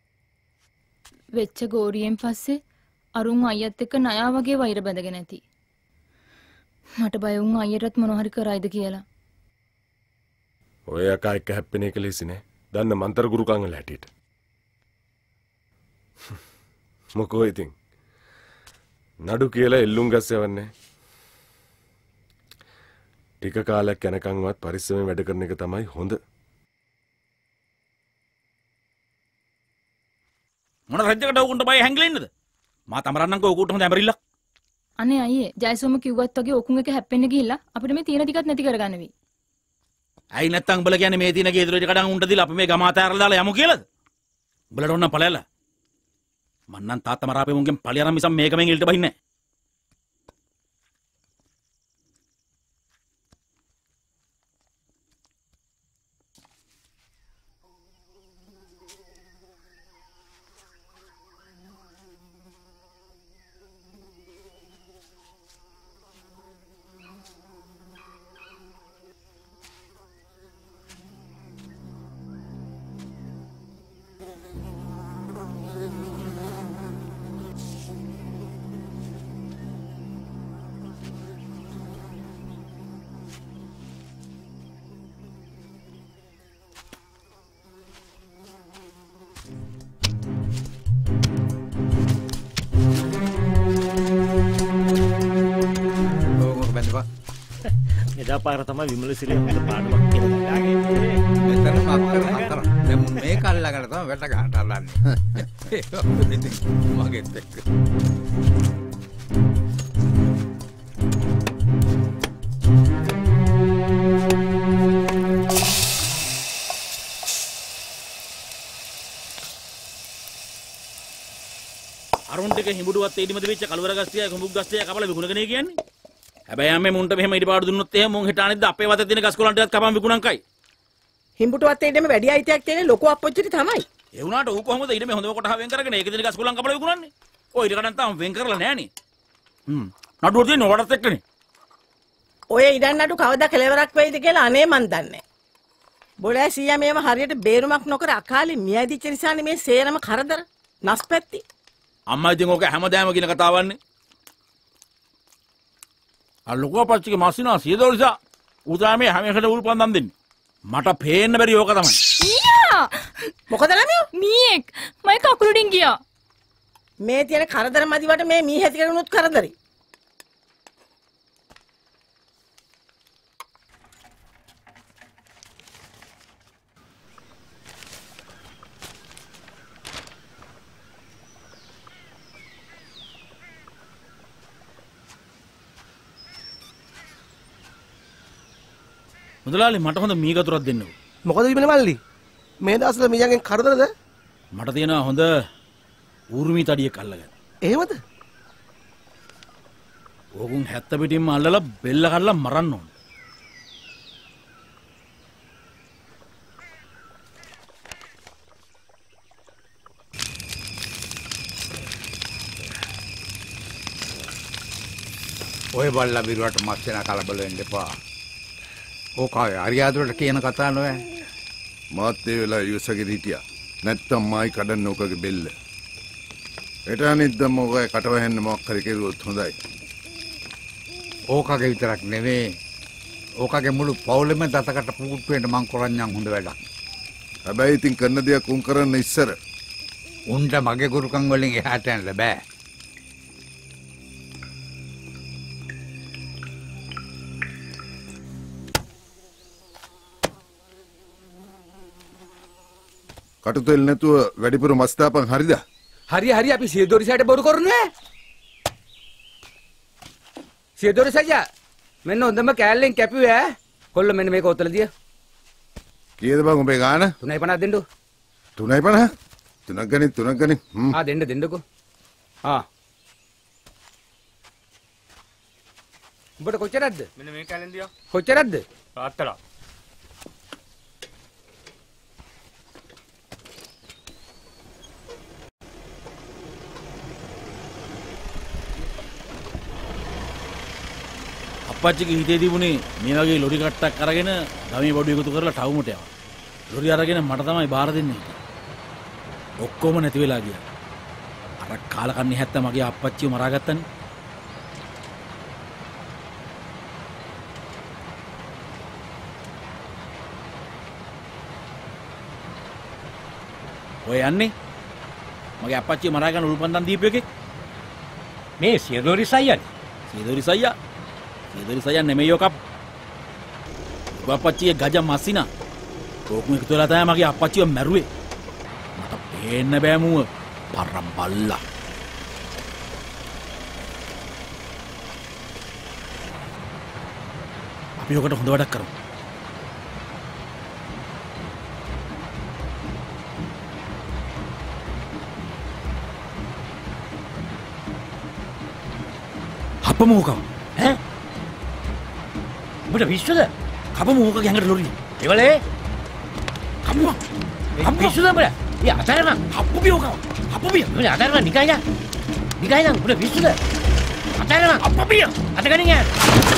වෙච්ච ගෝරියෙන් පස්සේ අරුන් අයියත් එක්ක නයා වගේ වෛර බැඳගෙන ඇති. මට බය වුන් අයියටත් මොන හරි කරයිද කියලා. ඔය අකා එක්ක හැප්පෙන එක ලේසි නෑ. දන්න මන්තර ගුරුකම් වල හැටියට. මොකෝ ඉතින් නඩු කියලා එල්ලුම් ගස් යවන්නේ. ටික කාලයක් යනකම්වත් පරිස්සමෙන් වැඩ කරන එක තමයි හොඳ. මොන රජ්‍යකට උගුන්ට බය හැංගිලා ඉන්නද? මා තමරන්නම්කෝ උගුන්ට හොඳ ඇමරිල්ලක්. අනේ අයියේ ජයසෝම කිව්වත් වගේ ඔකුන් එක හැප්පෙන්න ගිහිල්ලා අපිට මේ තියෙන ටිකත් නැති කරගන්න වෙයි. ඇයි නැත්තම් උඹලා කියන්නේ මේ තියෙන ගේ ඉදිරියට කඩන් උන්ට දීලා අපි මේ ගම අතෑරලා දාලා යමු කියලාද? උඹලට ඕන ඵලයලා. මන්නම් තාත්තා මරාපේ මුන්ගෙන් ඵලිය අරන් මිසම් මේකමෙන් ඉල්ලට බහින්නේ නැහැ. පාර තමයි විමල සිරිය හොඳ පාඩමක් කියලා දාන්නේ. මෙතන මත්තර දැන් මේ කල්ලාගෙන තමයි වැට ගන්නට අල්ලන්නේ. මගෙත් එක්ක. හිඹුඩුවත් ඒඩිමද වෙච්ච කලවර ගස්තිය කුඹුක් ගස්තිය කපලා විකුණගෙන කියන්නේ. හැබැයි අම්මේ මුන්ට මෙහෙම ඉඩපාඩු දුන්නොත් එහෙම මුන් හිට අනිද්ද අපේ වතේ තියෙන ගස් කොළන් ටිකක් කපන් විකුණන්කයි. හිඹුටුවත් ඒඩෙම වැඩි අයිතියක් තියෙන ලොකු අප්පච්චිට තමයි. ඒ වුණාට ඌ කොහොමද ඊට මේ හොඳම කොටහ වෙන් කරගෙන ඒක දින ගස් කොළන් කපලා විකුණන්නේ? ඔය ඊට කඩන් තාම වෙන් කරලා නෑනේ. නඩුවට තියෙන වඩත් එක්කනේ. ඔය ඉඩන් නඩු කවදා කෙලවරක් වෙයිද කියලා අනේ මන් දන්නේ. බොලෑ සීයා මේව හරියට බේරුමක් නොකර අකාලේ මියදිච්ච නිසානේ මේ සේරම කරදර. නස්පැත්ති. අම්මා ඉතින් ඕක හැමදාම කියන කතාවන්නේ. අර ලොකු අපච්චිගේ මාසිනා සියදෝරිසා උදාමේ හැමකට උල්පන්දම් දෙන්නේ. මට පේන්න බැරි ඕක තමයි. ඊයා! මොකද ළමයෝ? මීෙක් මයි කකුලුඩින් ගියා. මේ තියෙන කරදර මදිවට මේ මී හැති කරුණුත් කරදරයි. මුදලාලි මට හොඳ මී ගතුරක් දෙන්නකෝ. මොකද විමල මල්ලි? මේ දවස්වල මීයන්ගෙන් කරදරද? මට තියෙනවා හොඳ ඌරුමී තඩියක් අල්ලගන්න. එහෙමද? ඕගුන් 70 පිටින්ම අල්ලලා බෙල්ල කඩලා මරන්න ඕන. ඔය බල්ලා බිරුවට මස් වෙන කලබල වෙන්න එපා. ඕකයි අරියාදුරට කියන කතා නෑ. මාත් ඒ වෙලාව ඉවසගෙන හිටියා. නැත්තම් මායි කඩන්න ඕකගේ බෙල්ල. එට අනිද්දම ඔය කටවැහෙන්න මොකක් හරි කෙරුවොත් හොඳයි. ඕකගේ විතරක් නෙවෙයි. ඕකගේ මුළු පවුලෙම දතකට පුටු වෙන්න මං කරන්නම් හොඳ වැඩක්. හැබැයි ඉතින් කරන දේක් උන් කරන්න ඉස්සර. උන්ට මගේ ගුරුකම් වලින් එහාට යන්න බෑ. කටුතෙල් නැතුව වැඩිපුර මස් දාපන් හරිද? හරි අපි සියදොරිසයට බොරු කරුනේ. සියදොරිසජා මෙන්න හොඳම කෑල්ලෙන් කැපුවේ ඈ. කොල්ල මෙන්න මේක ඔතල දිය. කීයද බං උඹේ ගාන? 3.50 දෙන්නු. 3.50? 3ක් ගනින්. දෙන්නකෝ. උඹට කොච්චරක්ද? මෙන්න මේ කැලෙන් දියා. කොච්චරක්ද? තාත්තලා. අපච්චිගේ හිතේ තිබුණේ මේ වගේ ලොරි කට්ටක් අරගෙන ගමේ බඩු එකතු කරලා ටවුමට යනවා. ලොරි අරගෙන මට තමයි බාර දෙන්නේ. ඔක්කොම නැති වෙලා ගියා. අර කාලකන්ණි හැත්ත මගේ අපච්චිව මරාගත්තනේ. ඔය යන්නේ මගේ අපච්චිව මරාගෙන උල්පන්දම් දීපු එකේ මේ සියදොරිස අයියානේ. සියදොරිස අයියා නෙමෙයි ඔක. අපච්චිගේ ගජ මස්සිනා. ඕකම එකතු වෙලා තමයි මගේ අපච්චිව මැරුවේ. මට පේන්න බෑ මුව පරම් බල්ලා. අපි ඔකට හොඳ වැඩක් කරමු. කපමු ඕක. ඈ? උඹට විශ්වද? කපමු ඕක ගැඟට ලොරි. ඒවලේ? කපමු. විශ්වද උඹට? ඊ අතරම අප්පුපිය ඕක. අප්පුපිය. උඹට අතරම නිකයිද? නිකයිද උඹට විශ්වද? අතරම අප්පුපිය. අතගනින් ඈ.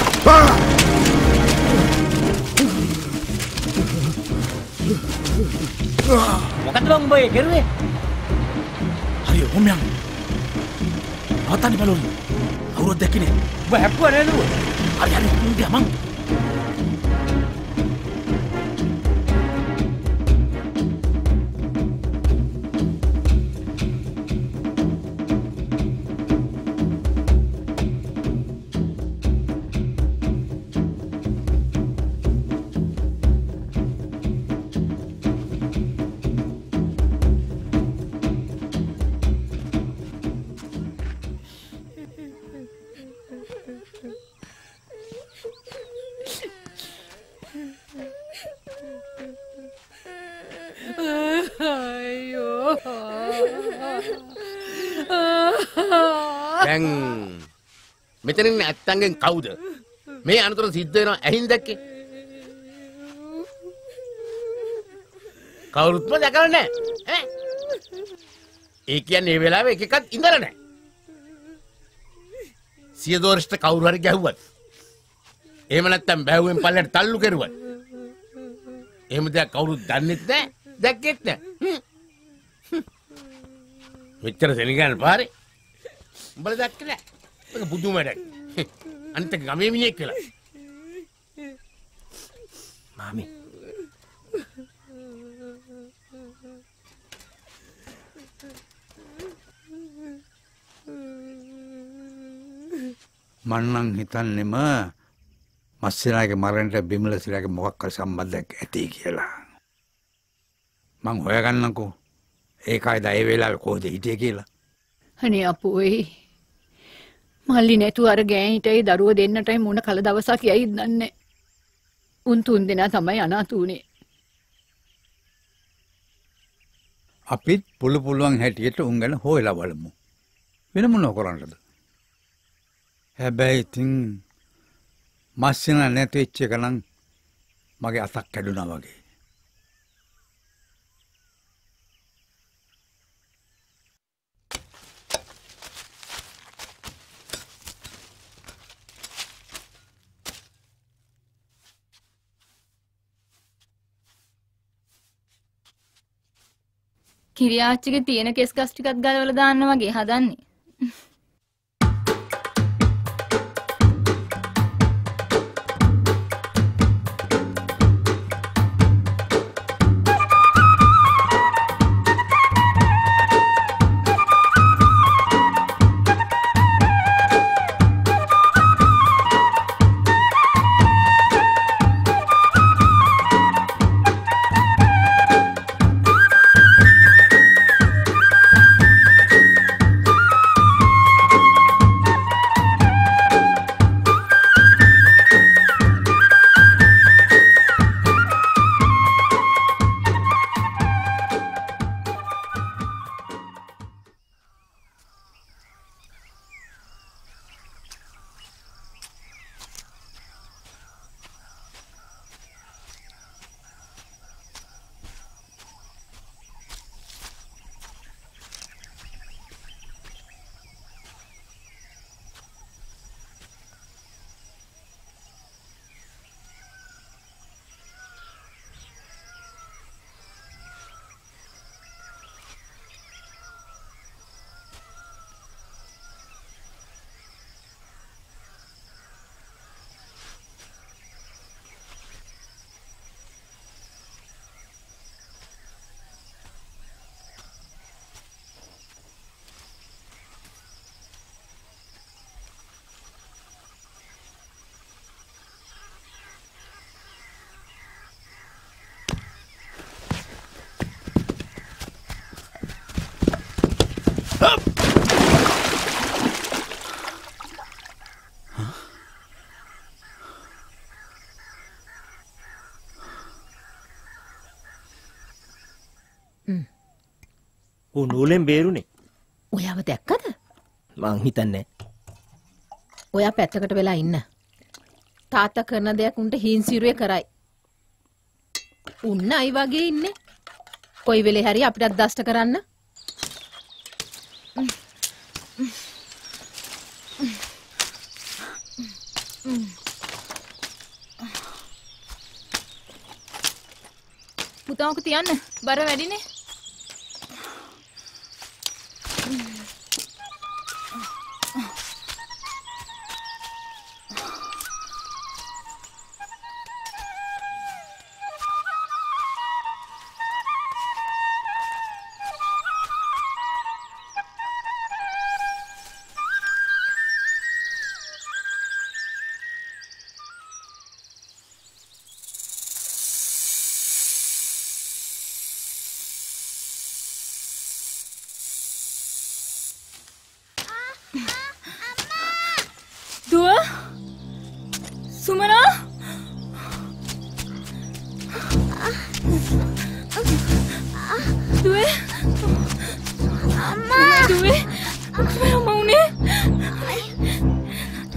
මොකද්ද බං උඹ ඒ කරුවේ? හරි ඔම්යන්. ආතනි බලන්න. අවුරුද්ද දැක්කනේ. උඹ හැප්පුවා නේද උඹ? හරි උන්ගේ මං. දැන් මෙතනින් ඇත්තන්ගෙන් කවුද මේ අනතුර සිද්ධ වෙනවා ඇහින් දැක්කේ? කවුරුත්ම දැකලා නැහැ ඈ. ඒ කියන්නේ මේ වෙලාවේ එක එකක් ඉඳලා නැහැ. සිය දෝරිෂ්ඨ කවුරු හරි ගැහුවත් එහෙම නැත්තම් බැහුවෙන් පල්ලයට තල්ලු කෙරුවත් එහෙම දෙයක් කවුරුත් දන්නෙත් නැහැ දැක්කෙත් නැහැ. මෙච්චර සෙනගන පාරේ උඹලා දැක්කේ නැහැ. ඒක බුදුම වැඩක්. අනිත් එක ගමේ මිනිහෙක් කියලා. මාමි මන්නම් හිතන්නෙම මස්සිනාගේ මරණයට බිමල සිරාගේ මොකක් කර සම්බන්ධයක් ඇති කියලා. මං හොයාගන්නකෝ ඒකයිද ඒ වෙලාවේ කොහෙද හිටියේ කියලා. අනේ අපෝයි මල්ලි නැතුව අර ගෑණිටයි දරුවෝ දෙන්නටයි මොන කල දවසක් යයිද දන්නේ. උන් තුන් දෙනා තමයි අනාථ උනේ. අපිත් පුළුවන් හැටියට උන් ගැන හොයලා බලමු. වෙන මොනව කරන්නද? හැබැයි ඉතින් මස්සිනා නැති වෙච්ච එක නම් මගේ අතක් කැඩුනා වගේ. කිරියාච්චිගේ තියෙන කෙස් ගස් ටිකක් ගලවලා දාන්න වගේ හදන්නේ. ඌ නූලෙන් බේරුනේ. ඔයාව දැක්කද? මං හිතන්නේ. ඔයා පැත්තකට වෙලා ඉන්න. තාත්තා කරන දෙයක් උන්ට හීන්සිරුවේ කරයි. උන්න අයි වගේ ඉන්නේ. කොයි වෙලේ හරි අපිටත් දෂ්ට කරන්න. පුතාවක තියන්න බර වැඩිනේ.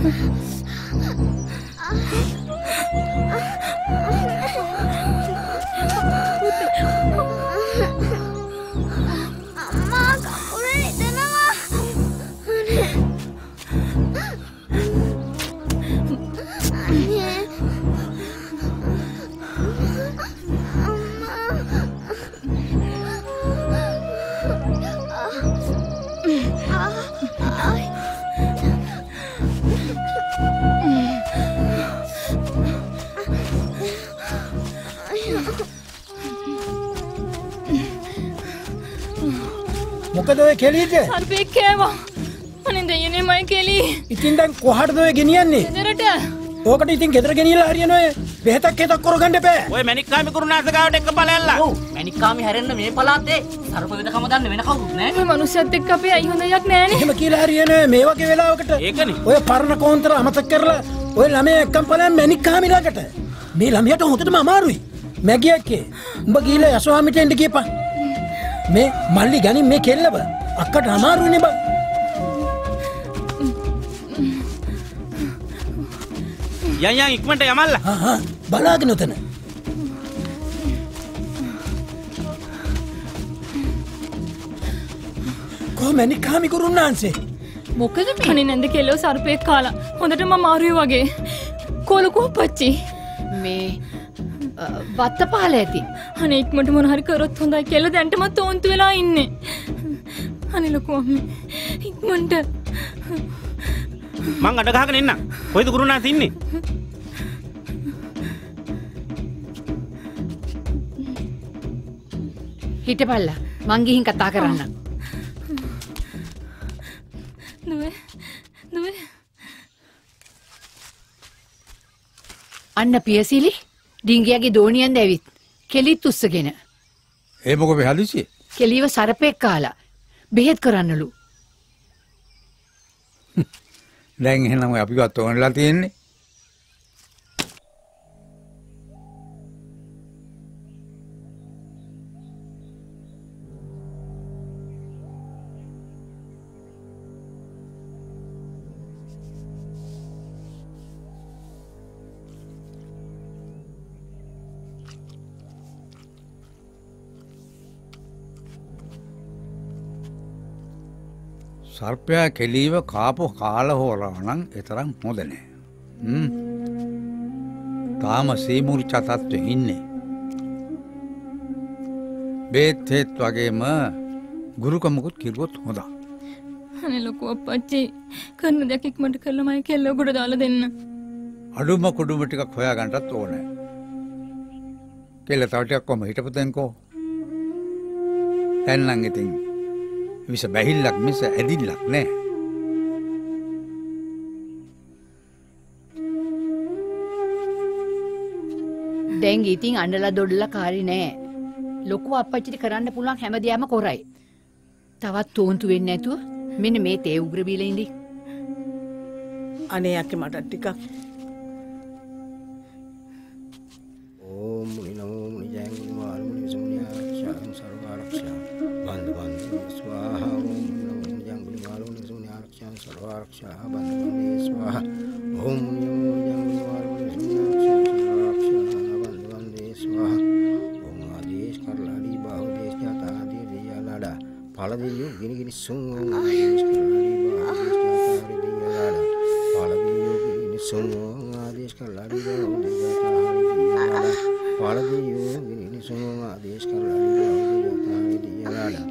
අම්මා කකුලේ ඉදනවා. මොකද ඔය කෙලියට? සර්පෙක් කෑවා. අනේ දෙයනේ මයි කෙලි. ඉතින් දැන් කොහටද ඔය ගෙනියන්නේ? ගෙදරට. ඕකට ඉතින් ගෙදර ගෙනියලා හරියන්නේ බෙහෙතක් හේතක් කරගන්න එපා. ඔය මැනික්කාමි කුරුනාස ගාවට එක්ක බලයල්ලා. ඔව් මැනික්කාමි හැරෙන්න මේ පළාතේ සර්ප වෙදකම දන්න වෙන කවුරුත් නෑ. මේ මිනිස්සුත් එක්ක අපේ අයි හොඳ එකක් නෑනේ. එහෙම කියලා හරියන්නේ මේ වගේ වෙලාවකට. ඒකනේ. ඔය පරණ කෝන්තර අමතක කරලා ඔය ළමයා එක්කම් ඵලයන් මැනික්කාමි ළඟට. මේ ළමයාට හොඳටම අමාරුයි. මැගියක්කේ. උඹ ගිහලා යසෝහාමිට එන්න කියපන්. මේ මල්ලි ගනින් මේ කෙල්ලව අක්කට අමාරුනේ බං. යන් ඉක්මනට යමල්ලා. බලාගෙන උතන. කොහමනේ කාමි කරුණාන්සේ? මොකද මේ? අනේ නැන්ද කෙල්ලෝ සර්පෙක් කාලා. හොඳටම අමාරුයි වගේ. කොලකෝ පච්චි. මේ වත්තපාල ඇති. අනේ ඉක්මනට මොන හරි කරොත් හොඳයි කියලා දැන්ටමත් ඕන්තු වෙලා ඉන්නේ. අනේ ලොකෝ අම්මේ ඉක්මනට මං අඩ ගහගෙන ඉන්නම්. කොයිද ගුරුනාත් ඉන්නේ? හිටපල්ලා. මං ගිහින් කතා කරන්න. දුවේ. අන්න පියසිලි ඩිංගියාගේ දෝනියෙන්ද ඇවිත් කෙලිත් උස්සගෙන. ඒ මොකද හදිසියේ? කෙලිව සරපෙක් කාලා බෙහෙත් කරන්නලු. දැන් එහෙනම් ඔය අපිවත් ඕනලා තියෙන්නේ. සර්පයා කෙලීව කාපු කාල හෝරව නම් එතරම් හොඳ නෑ. තාම සීමුර්චා තත්ත්වෙ ඉන්නේ. බේත් හේත් වගේම ගුරුකමකුත් කිරුවොත් හොඳයි. අනේ ලොකෝ අප්පච්චි කරන දෙයක් ඉක්මනට කළා මයි කෙල්ල උඩ දාලා දෙන්න. අඩුම කුඩුම ටිකක් හොයාගන්නත් ඕනේ. කෙල්ල තව ටිකක් කොහම හිටපුතෙන්කෝ. දැන් නම් ඉතින් විස බැහිල්ලක් මිස ඇදිල්ලක් නෑ. දැන් ඉතින් අඬලා දොඩලා කාරි නෑ. ලොකු අප්පච්චිට කරන්න පුළුවන් හැමදේම කරයි. තවත් තෝන්තු වෙන්නේ නැතුව මෙන්න මේ තේ උග්‍ර බීලා ඉඳි. අනේ යකි මට ටිකක්. ඕම් මුනි නමෝ මුනි ජයංගුනි මාළු මුනි විසමුනි ආරක්ෂාං සර්වාරක්ෂා බන්ද බන්ද ස්වාහා ඕම් මුනි නමෝ මුනි ජයංගුනි මාළු මුනි විසමුනි ආරක්ෂාං සර්වාරක්ෂා බන්ද බන්ද ස්වාහා ඕම් මුනි නමෝ මුනි ජයංගුනි මාළු මුනි විසමුනි ආරක්ෂාං බන්ද බන්ද ස්වාහා ඕම් ආදේශ කරලාඩි බාහු දේශ ජාතාදී දියාලාඩා පළදියු ගිනි ගිනි සුන් ඕම් ආදේශ කරලාඩි බාහු දේශ ජාතාදී දියාලාඩා පළදියු ගිනි සුන් ඕම් ආදේශ කරලාඩි බාහු දේශ පාලදියෝ ගිනි සුන් ආදේශ කරලාඩි බාහු දේශ ජාතාදී දියාලාඩා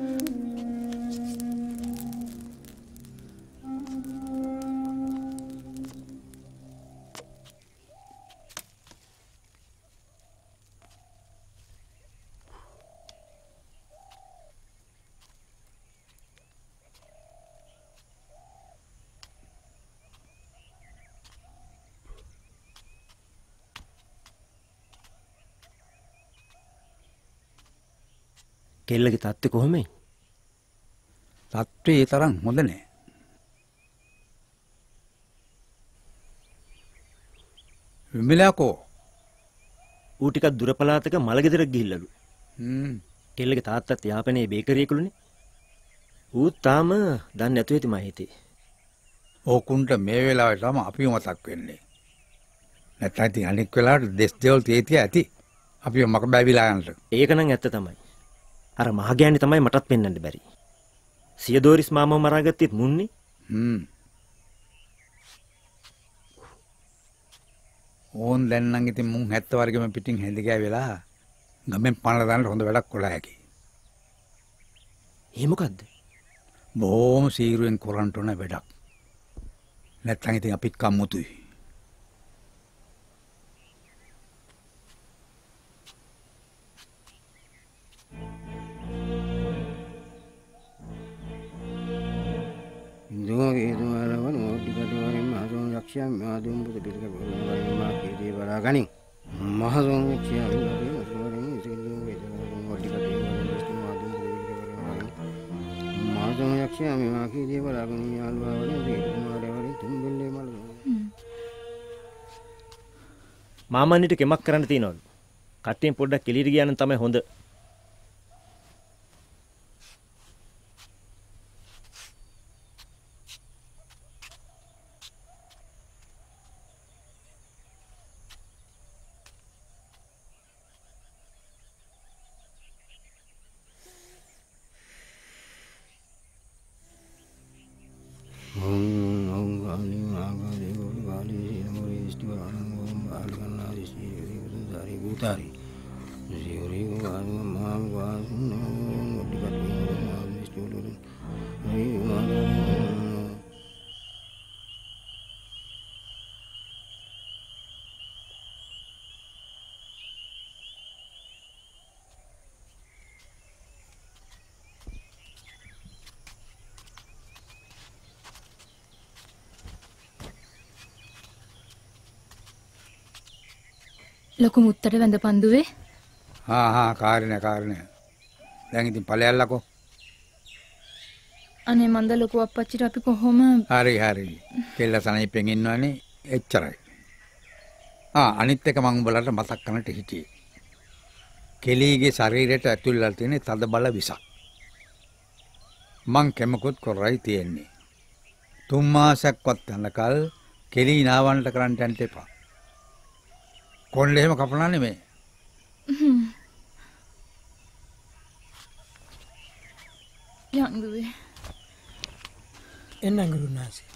කෙල්ලගේ තත්ත්වය කොහොමයි? තත්ත්වය ඒ තරම් හොඳ නෑ. විමලකෝ ඌ ටිකක් දුර පළාතක මලගෙදරක් ගිහිල්ලලු. කෙල්ලගේ තාත්තත් යාපනයේ බේකරියකලුනේ. ඌ තාම දන්නේ නැතුව ඇති මම හිතේ. ඕකුන්ට මේ වෙලාවට තම අපි මතක් වෙන්නේ. නැත්නම් ඉතින් අනික් වෙලාවට දෙස් දෙවල් තේතිය ඇති. අපි මක බැවිලා යන්නට. ඒක නම් ඇත්ත තමයි. අර මහගෑණි තමයි මටත් පෙන්වන්න බැරි. සියදෝරිස් මාමව මරාගත්තෙත් මුන්නේ. ඕන් දැන් නම් ඉතින් මුන් 70 වර්ගෙම පිටින් හැඳි ගෑවෙලා ගමෙන් පනලා දාන්න හොඳ වැඩක් කොලා හැකි. ඒ මොකද්ද? බොහොම සීරුවෙන් කරන්ට ඕන වැඩක්. නැත්නම් ඉතින් අපිත් කම්මුතුයි. දුවේදුවරවන මොඩිකටවරින් මහසොන් යක්ෂයා මාදුම් බුදු පිළික වරින් මා කීදී බලාගනි මහසොන් යක්ෂයා විලාදී මසුවරින් ඉසිලු වේදවරින් මොඩිකටවරින් දස්තු මාදුම් බුදු පිළික වරින් මහසොන් යක්ෂයා මා කීදී බලාගනි යාළුවා වරින් දීකුමාරවරින් තුම්බෙල්ලේ මල මාමන්නිට කෙමක් කරන්න තියනවලු. කට්ටියෙන් පොඩ්ඩක් එළියට ගියා නම් තමයි හොඳ. ලොකු මුත්තට වැඳ පන්දුවේ. කාරණය. දැන් ඉතින් ඵලයල්ලකෝ. අනේ මන්ද ලොකු අප්පච්චිට අපි කොහොම හරි. කෙල්ල සනීපෙන් ඉන්නවනේ එච්චරයි. අනිත් එක මම උඹලට මතක් කරන්නට හිටියේ. කෙලීගේ ශරීරයට ඇතුල් වෙලා තියෙන තද බල විසක්. මං කෙමකුත් කරයි තියෙන්නේ. 3 මාසයක්වත් යනකල් කෙලී නාවන්නට කරන්න යන්න එපා. කොණ්ඩේ එහෙම කපනා නෙමෙයි. යංගුවේ. එන්න ගුරුනාසේ.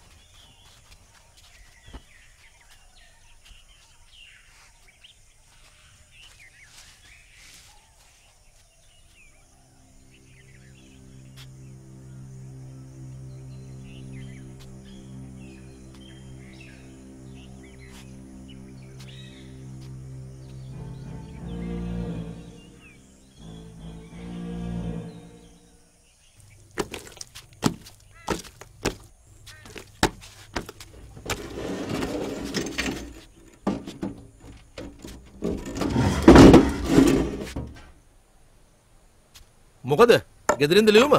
මොකද ගෙදරින්ද ලියුම?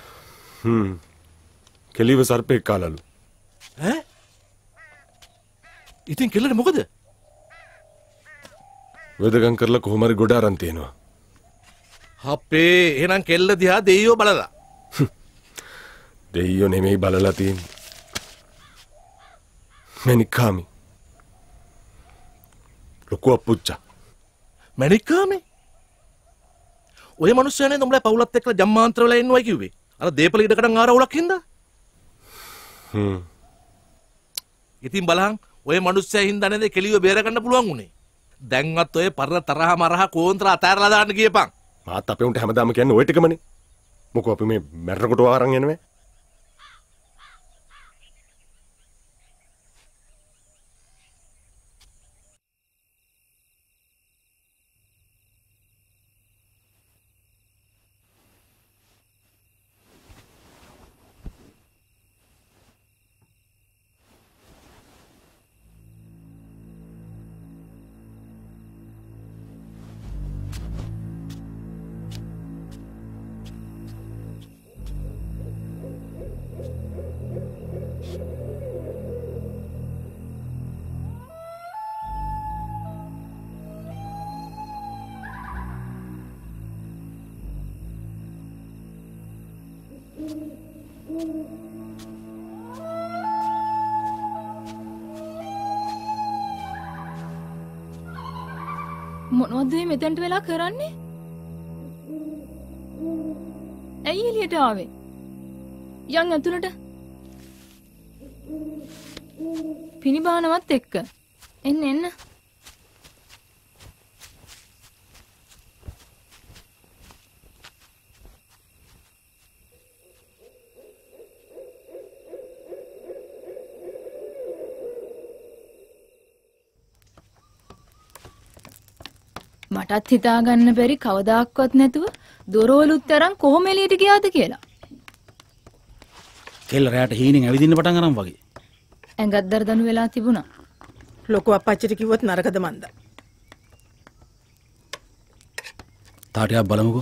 කෙලිව සර්පෙක් කාලලු. ඉතින් කෙල්ලට මොකද? වෙදකම් කරලා කොහොම හරි ගොඩ අරන් තියෙනවා. අපේ එහෙනම් කෙල්ල දිහා දෙයියෝ බලලා. දෙයියෝ නෙමෙයි බලලා තියෙන්නේ. මණිකාමි. ලොකු අප්පුච්චා. මණිකාමි? ඔය මනුස්සයනේ උඹලා පවුලත් එක්කලා ජම්මාන්තර වෙලා ඉන්නවයි කිව්වේ. අර දීපල ඉඩකඩම් ආරවුලක් හින්දා. ඉතින් බලහන් ඔය මනුස්සයා හින්දා නේද කෙලියව බේර ගන්න පුළුවන් උනේ. දැන්වත් ඔය පරණ තරහ මරහ කෝන්ත්‍ර අතෑරලා දාන්න ගියපන්. මාත් අපේ උන්ට හැමදාම කියන්නේ ඔය ටිකමනේ. මොකෝ අපි මේ මැරෙනකොට ආරන් එනවේ. මොනවද මේ මෙතෙන්ට වෙලා කරන්නේ? ඇයි එළියට ආවේ? යන් ඇතුළට. පිනිබානවත් එක්ක. එන්න එන්න. මටත් හිතාගන්න බැරි කවදාක්වත් නැතුව දොරවලුත් තරම් කොහොම එළියට ගියාද කියලා. කෙල්ල රැයට හීනෙන් ඇවිදින්න පටන් අරන් වගේ. ඇඟත් දරදණු වෙලා තිබුණා. ලොකු අප්පච්චිට කිව්වොත් නරකද මන්ද? තාටියක් බලමුකෝ.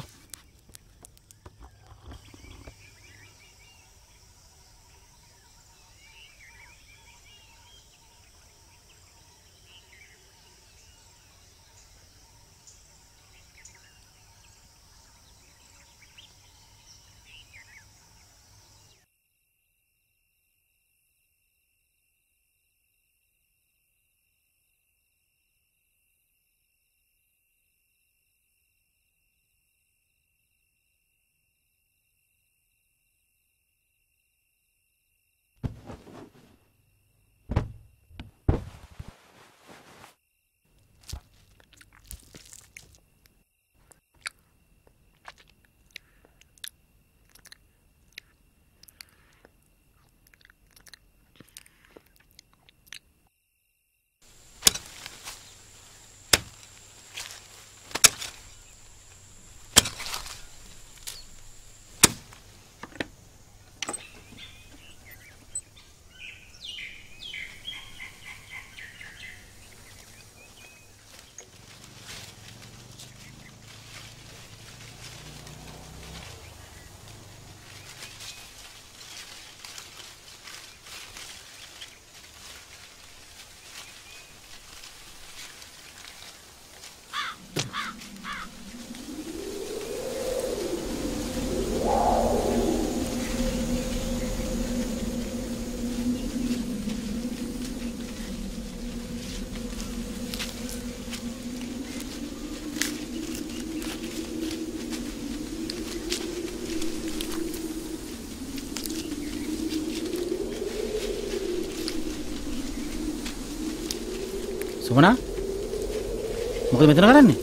සුමනා මොකද මෙතන කරන්නේ?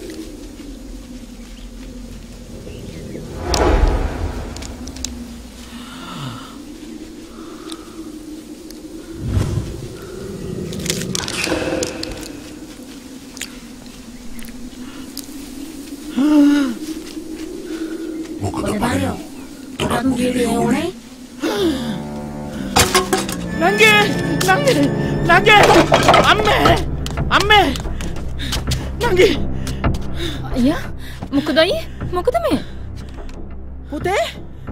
මොකද බලයෝ? තොරතුරු ගෙඩිය ඕනේ. නංගි අම්මේ නංගි අයියා මොකද අයියේ? මොකද මේ? පුතේ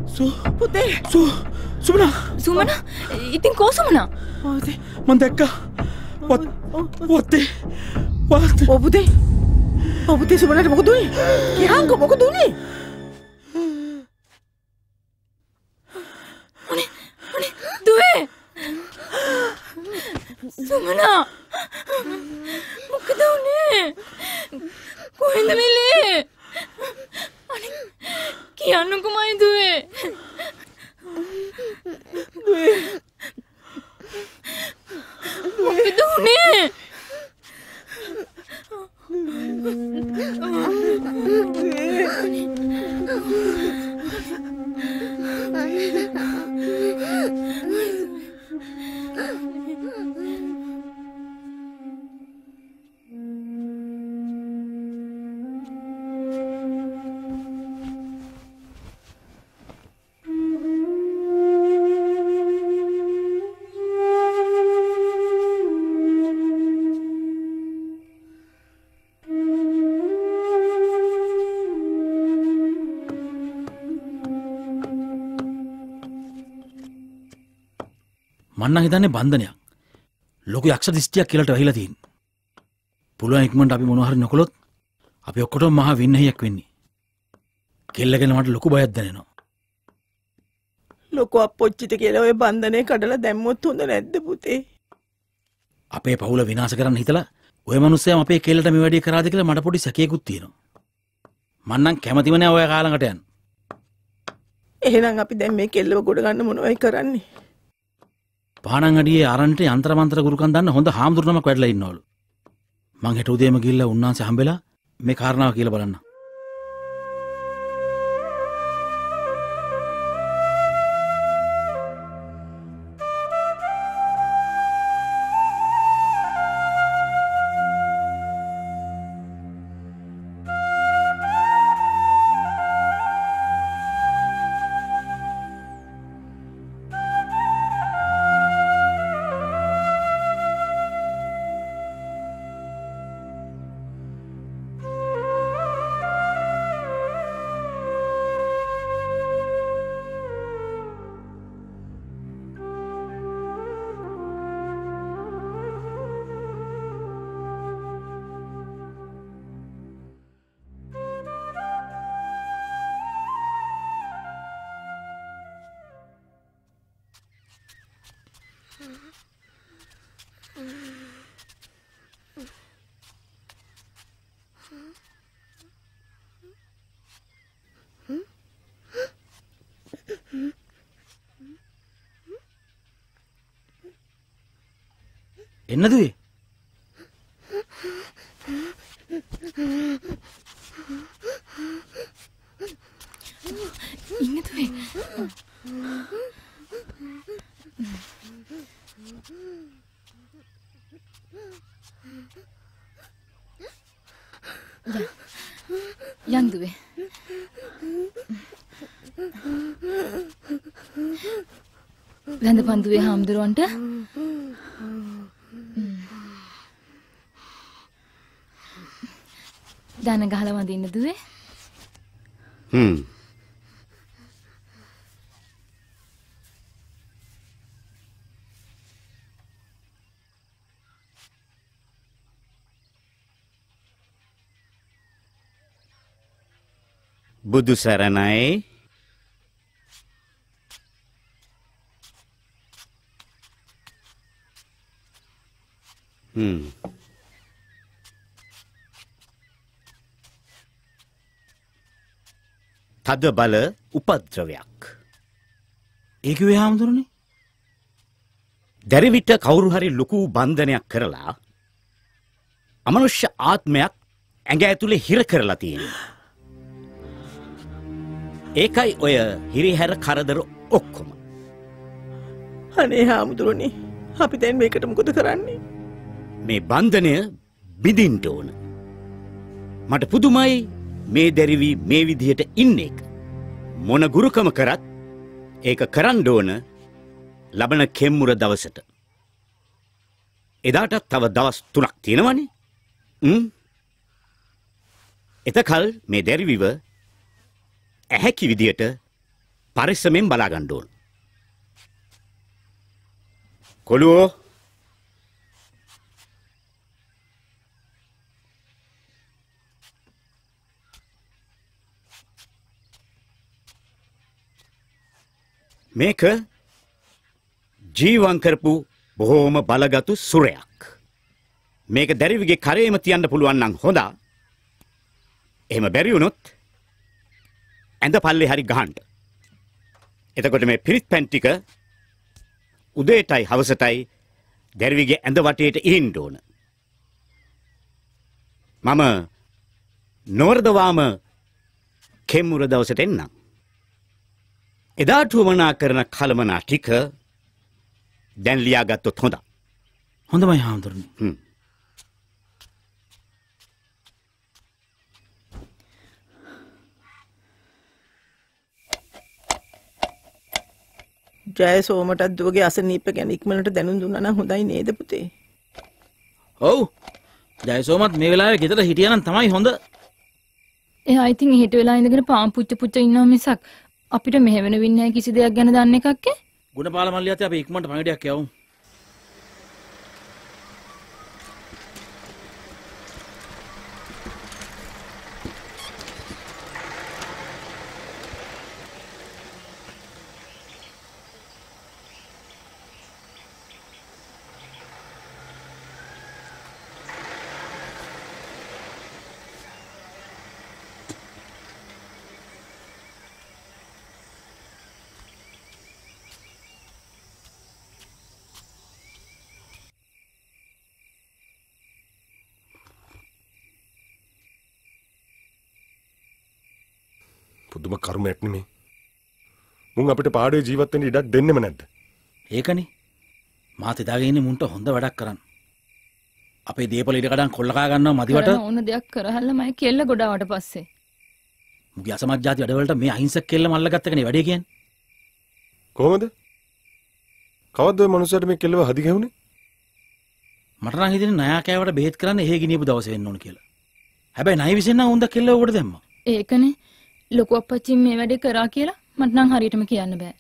සුමනා ඉතින් කෝ සුමනා? මං දැක්කා වත්තේ ඔව් පුතේ සුමනාට මොකද උනේ? කියහන්කෝ මොකද උනේ? දුවේ සුමනා මොකද උනේ? කොහෙන්ද මෙලේ? අනේ කියන්නකෝ මයි දුවේ. මොකද උනේ? මන්නම් හිතන්නේ බන්ධනයක්. ලොකු යක්ෂ දිස්ත්‍යක් කියලාට වැහිලා තියෙන්නේ. පුළුවන් ඉක්මනට අපි මොනවා හරි නොකළොත් අපි ඔක්කොටම මහා වින්නහියක් වෙන්නේ. කෙල්ලගෙන මට ලොකු බයක් දැනෙනවා. ලොකු අප්පොච්චිට කියලා ඔය බන්ධනේ කඩලා දැම්මොත් හොඳ නැද්ද පුතේ? අපේ පවුල විනාශ කරන්න හිතලා ඔය මිනිස්සයා අපේ කෙල්ලට මේ වැඩේ කරාද කියලා මට පොඩි සැකයකුත් තියෙනවා. මං නම් කැමතිම නෑ ඔය කාලඟට යන්න. එහෙනම් අපි දැන් මේ කෙල්ලව ගොඩ ගන්න මොනවයි කරන්නේ? පානන් අඩියේ ආරන්ට යන්ත්‍ර මන්ත්‍ර ගුරුකම් දන්න හොඳ හාමුදුරුවමක් වැඩලා ඉන්නවලු. මං හෙට උදේම ගිහිල්ලා උන්වහන්සේ හම්බෙලා මේ කාරණාව කියලා බලන්න. එන්නදුවේ ඉන්නදුවේ යන්දුවේ වැඳ පන්දුවේ හාමුදුරුවන්ට දන ගහලා වඳින්න දුවේ. බුදු සරණයි. තද බල උපද්‍රවයක්. ඒක වේ හාමුදුරනේ. දැරිවිට කවුරු හරි ලොකු බන්ධනයක් කරලා අමනුෂ්‍ය ආත්මයක් ඇඟ ඇතුලේ හිර කරලා තියෙනවා. ඒකයි ඔය හිරිහැර කරදර ඔක්කොම. අනේ හාමුදුරනේ අපි දැන් මේකට මොකද කරන්නේ? මේ බන්ධනය බිඳින්න ඕන. මට පුදුමයි මේ දැරිවි මේ විදිහට ඉන්න එක. මොන ගුරුකම කරත් ඒක කරන්න ඕන ලබන කෙම්මුර දවසට. එදාටත් තව දවස් 3ක් තියෙනවනේ. එතකල් මේ දැරිවිව ඇහැකි විදියට පරිස්සමෙන් බලා ගන්න ඕන. කොළුවෝ මේක ජීවන් කරපු බොහෝම බලගතු සුරයක්. මේක දැරිවිගේ කරේම තියන්න පුළුවන් නම් හොඳා. එහෙම බැරි වුණොත් ඇඳ පල්ලේ හරි ගහන්න. එතකොට මේ පිරිත් පැන් ටික උදේටයි හවසටයි දැරිවිගේ ඇඳ වටේට ඉන්න ඕන. මම නොවරදවාම කෙම්මුර දවසට එන්නම්. එදාට වමනා කරන කලමනා ටික දැන් ලියාගත්තොත් හොඳයි. හොඳමයි හාමුදුරනේ. ජය සෝමටත් දුවගේ අසනීප ගැන ඉක්මනට දැනුම් දුන්නා නම් හොඳයි නේද පුතේ? ඔව්. ජය සෝමත් මේ වෙලාවේ ගෙදර හිටියා නම් තමයි හොඳ. එයා ඉතින් එහෙට වෙලා ඉඳගෙන පාන් පුච්ච පුච්ච ඉන්නවා මිසක් අපිට මෙහෙ වෙන වින්නේ නැහැ කිසි දෙයක් ගැන දන්න එකක් ඈ. ගුණපාල මල්ලියත් අපි ඉක්මනට පණිඩයක් යවමු. පුදුම කර්මයක් නෙමේ. මුන් අපිට පාඩුවේ ජීවත් වෙන්න ඉඩක් දෙන්නෙම නැද්ද? ඒකනේ. මාත් එදාගෙන ඉන්නේ මුන්ට හොඳ වැඩක් කරන්න. අපේ දේපල ඉඩ කඩන් කොල්ල කා ගන්නවා මදිවට. කරන ඕන දෙයක් කරහල්ලා මම කෙල්ල ගොඩාවට පස්සේ. මුගේ අසමත් ಜಾති වැඩවලට මේ අහිංසක කෙල්ල මල්ල ගත්තකනේ වැඩේ කියන්නේ. කොහොමද? කවද්ද ඔය මනුස්සයාට මේ කෙල්ලව හදි ගැහුනේ? මට නම් හිතෙන්නේ නයා කෑවට බෙහෙත් කරන්න එහෙ ගිනියපු දවසේ වෙන්න ඕන කියලා. හැබැයි නයි විසෙන්න උන්ද කෙල්ල උඩ දැම්මා. ඒකනේ ලොකු අප්පච්චි මේ වැඩේ කරා කියලා මට නම් හරියටම කියන්න බෑ.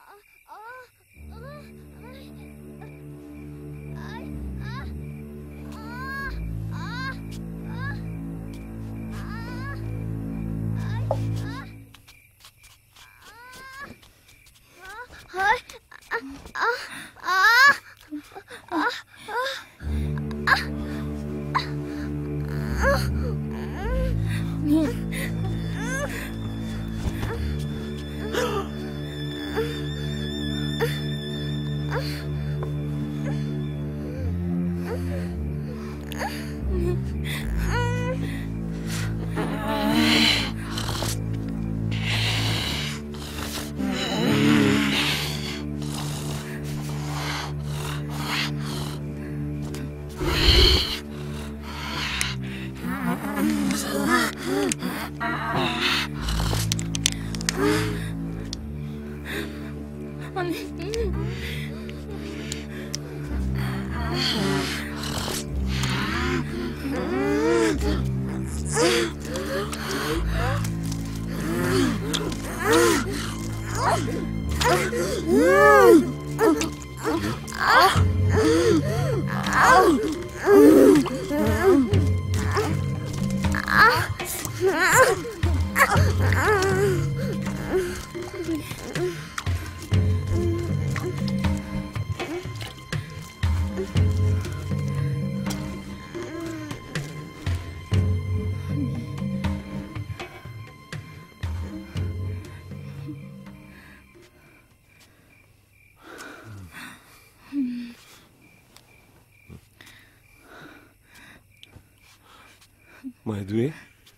මයිදුවේ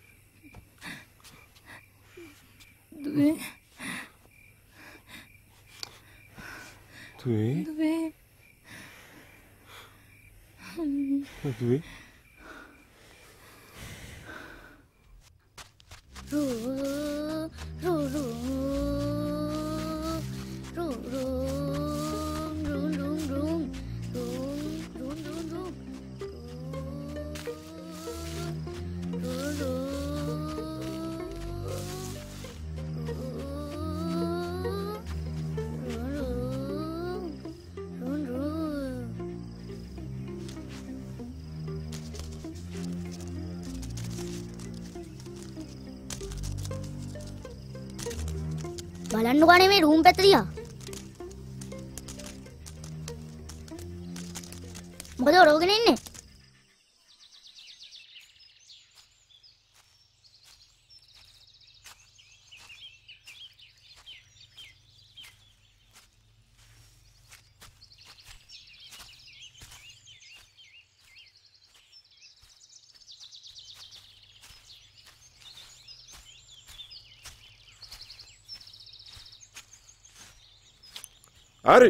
දුවේ දුවේ දුවේ දුවේ බලන්න ගානේ මේ රූම් පැත්ත දිහා. මොකද ඔරවගෙන ඉන්නේ? හරි.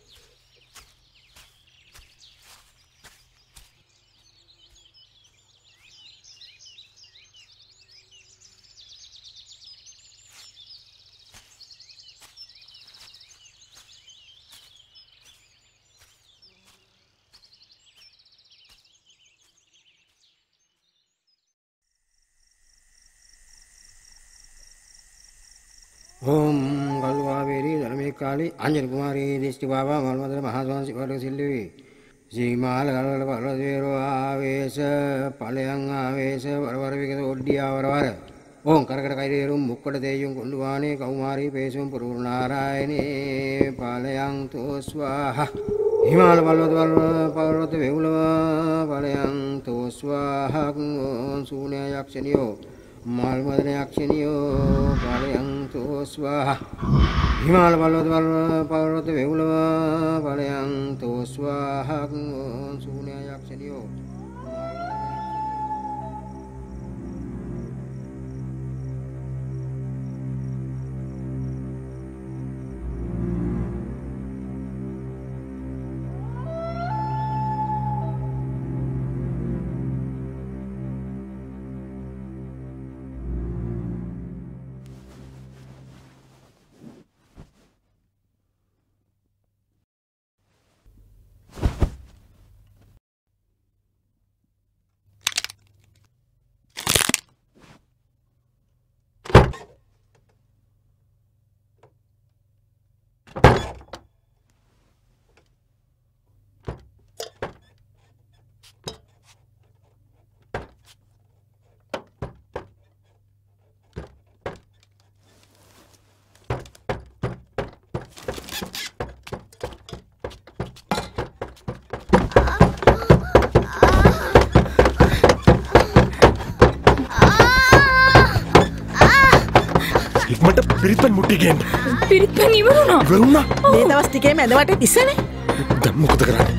ओम गलवावेरी धर्मे काली अंजन कुमारी दिष्टि बाबा मलमदर महाद्वांसी वर्ग सिल्ली श्रीमाल गलवल पर्वतेरो आवेश पलयं आवेश वरवर विगत ओड्डिया वरवर ओम करकट कैरेरुम मुक्कट तेजुं कुंडुवाने कौमारी पेशुं पुरुनारायणे पालयं तो स्वाहा हिमाल पर्वत वेउलव पालयं तो स्वाहा शून्य यक्षनियो मालमदने अक्षनियो पालयं तो स्वाहा हिमाल पर्वत वेउलव पालयं तो स्वाहा शून्य यक्षनियो මට පිරිත්පැන් මුට්ටි ගේන්න. පිරිත්පැන් ඉවරුණා. ඉවරුණා. මේ දවස් ටිකේම ඇඳ වටේ තිස්සනේ. දැන් මොකද කරන්නේ?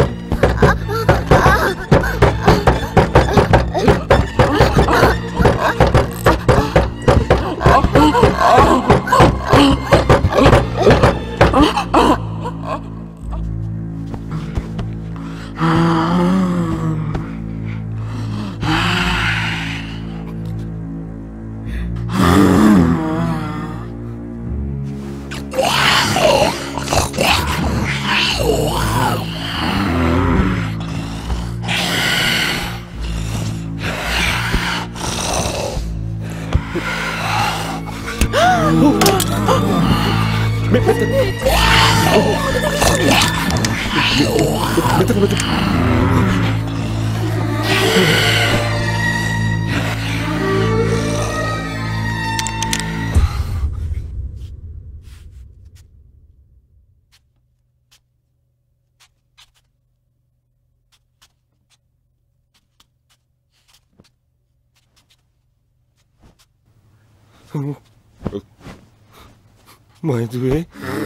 මයිදුවේ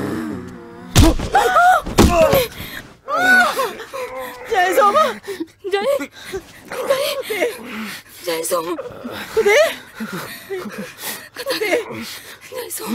ජය සෝම ජය සෝම පුතේ පුතේ ජය සෝම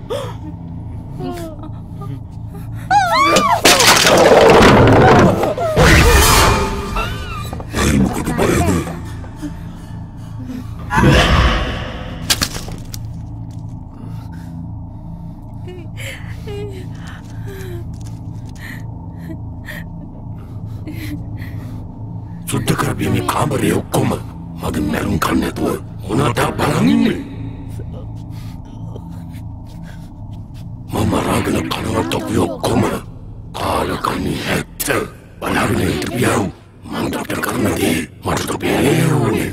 සුද්ධ කරපිය මේ කාමරේ ඔක්කොම මගේ මැරුම් කන්න නැතුව මොනවද බලන් ඉන්නේ? මම රාගන කනවා තොපි ඔක්කොම කාලකන්නේ ඇත්ත බලාගෙන ඉඳියව මම ඩොක්ටර් කරන්නදී මට තොපි ඕනේ.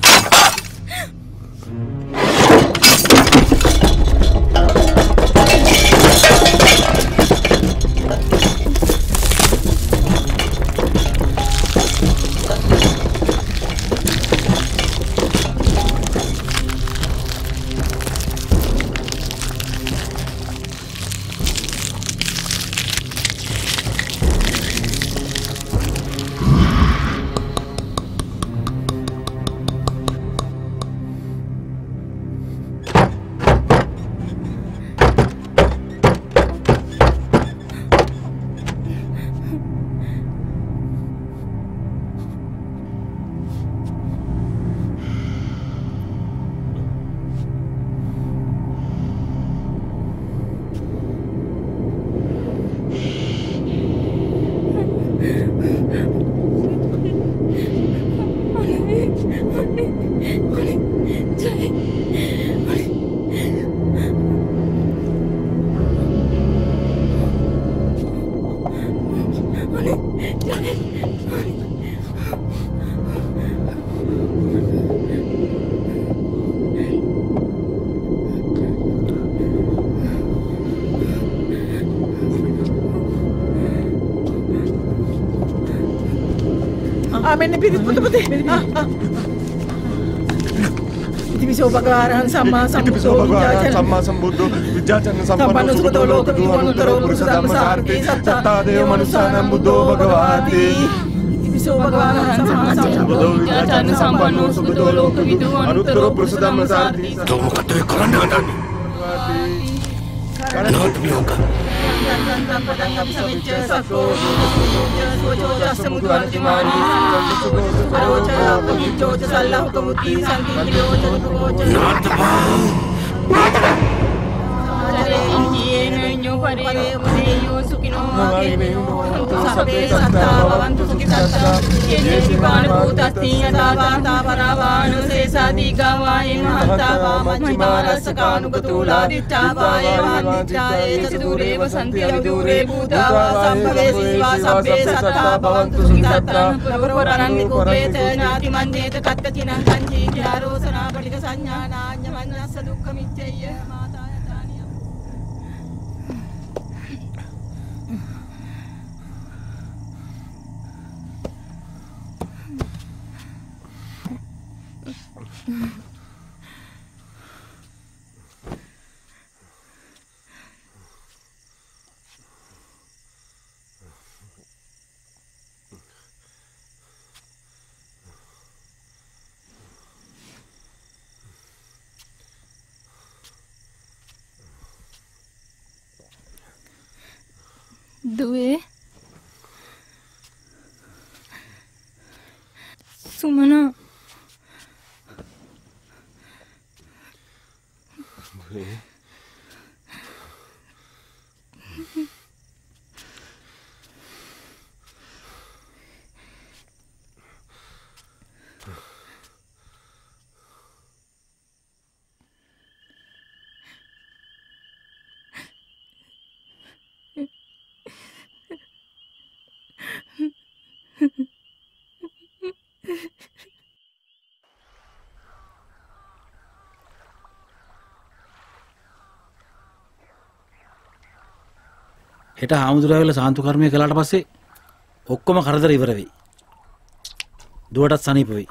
මෙන්න පිරිත් පුත පුතේ. ඉතිවිසෝ භගවාරහං සම්මා සම්බුද්ධෝ විජ්ජාචන සම්පන්නෝ සුගතෝ ලෝක විදුහානුතරෝ පුරුෂ ධම්ම සාරථී සත්තා දේව මනුස්සානම් බුද්ධෝ භගවාති. ඉතිවිසෝ භගවාරහං සම්මා සම්බුද්ධෝ විජ්ජාචන සම්පන්නෝ සුගතෝ ලෝක විදුහානුතරෝ පුරුෂ ධම්ම සාරථී. तो මොකටද කරන්න හදන්නේ? Not yoga. දුවේ සුමනා හෙට හාමුදුරුවෝ සාන්තු කර්මය කළාට පස්සේ ඔක්කොම කරදර ඉවර වෙයි. දුවටත් සනීප වෙයි.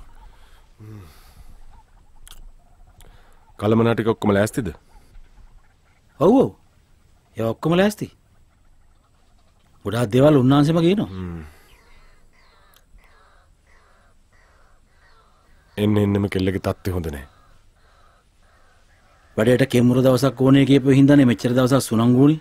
කලමනා ටික ඔක්කොම ලෑස්තිද? ඔව් ඔව්. ඒ ඔක්කොම ලෑස්ති. ගොඩාක් දේවල් උන්නාන්සෙම කියනවා. එන්න එන්නම කෙල්ලගේ තත්ත්වය හොඳ නැහැ. වැඩේට කෙමුර දවසක් ඕනේ කියපු හින්දානේ මෙච්චර දවසක් සුනංගුනේ.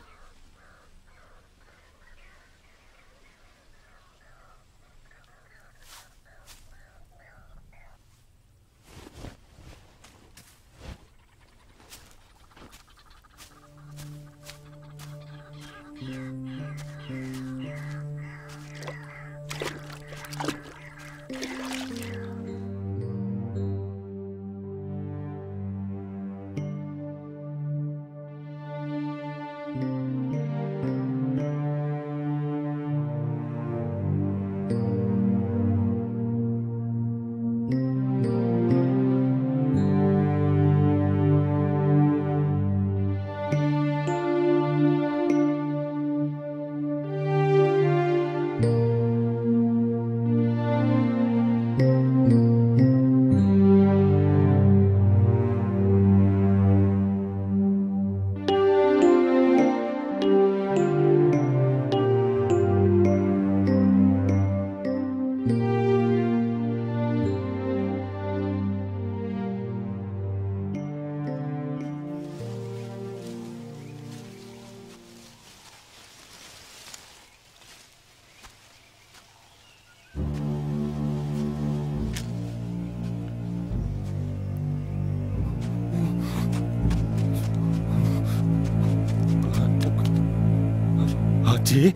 आजी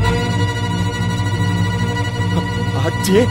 आजी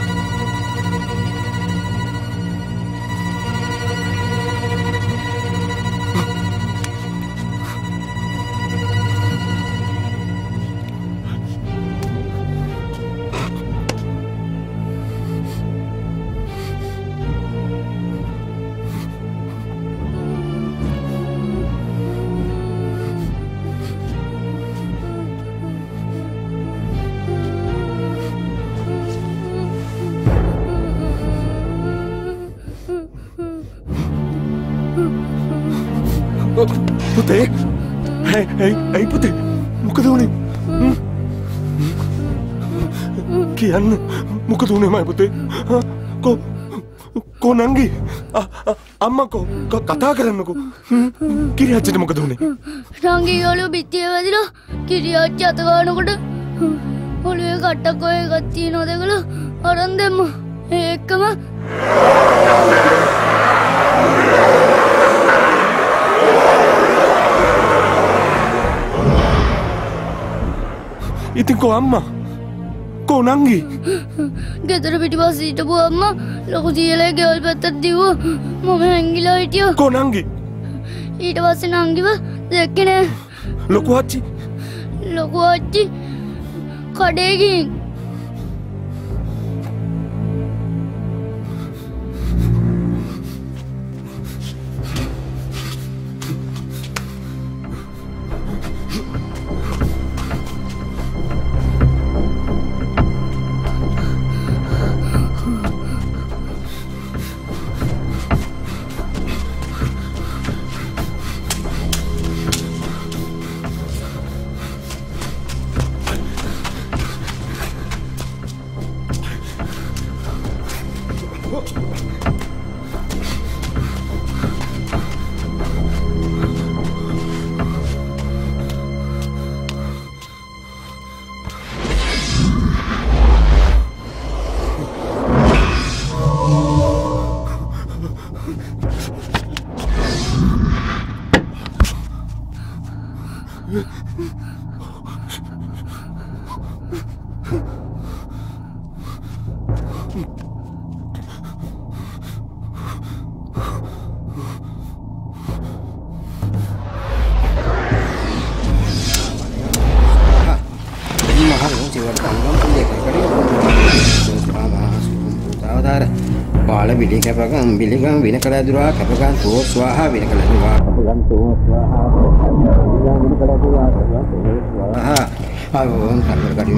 පුතේ ඇයි පුතේ මොකද වුනේ කියන්න මොකද වුනේ මයි පුතේ කෝ නංගි අම්මා කතා කරන්නකෝ කිරියච්චිට මොකද වුනේ නංගි ඔළුව පිටිය වැදිලා කිරියච්චි අත ගන්නකොට ඔළුවේ කට්ටක් ඔය එකක් තියෙනවා දැකලා අරන් දැම්මා ඒකම ඉතින් කෝ අම්මා කෝ නංගි ගෙදර පිටිපස්සේ හිටපු අම්මා ලොකු සීයලේ ගෙවල් පැත්තට දිව්වා මම හැංගිලා හිටියා කෝ නංගි ඊට පස්සේ නංගිව දැක්කේ නෑ ලොකු ආච්චි කඩේ ගිහින් Bilikang binakala dura kapagan to swaha binakala dura kapagan to swaha bilikang binakala dura kapagan to swaha awon kantor kadi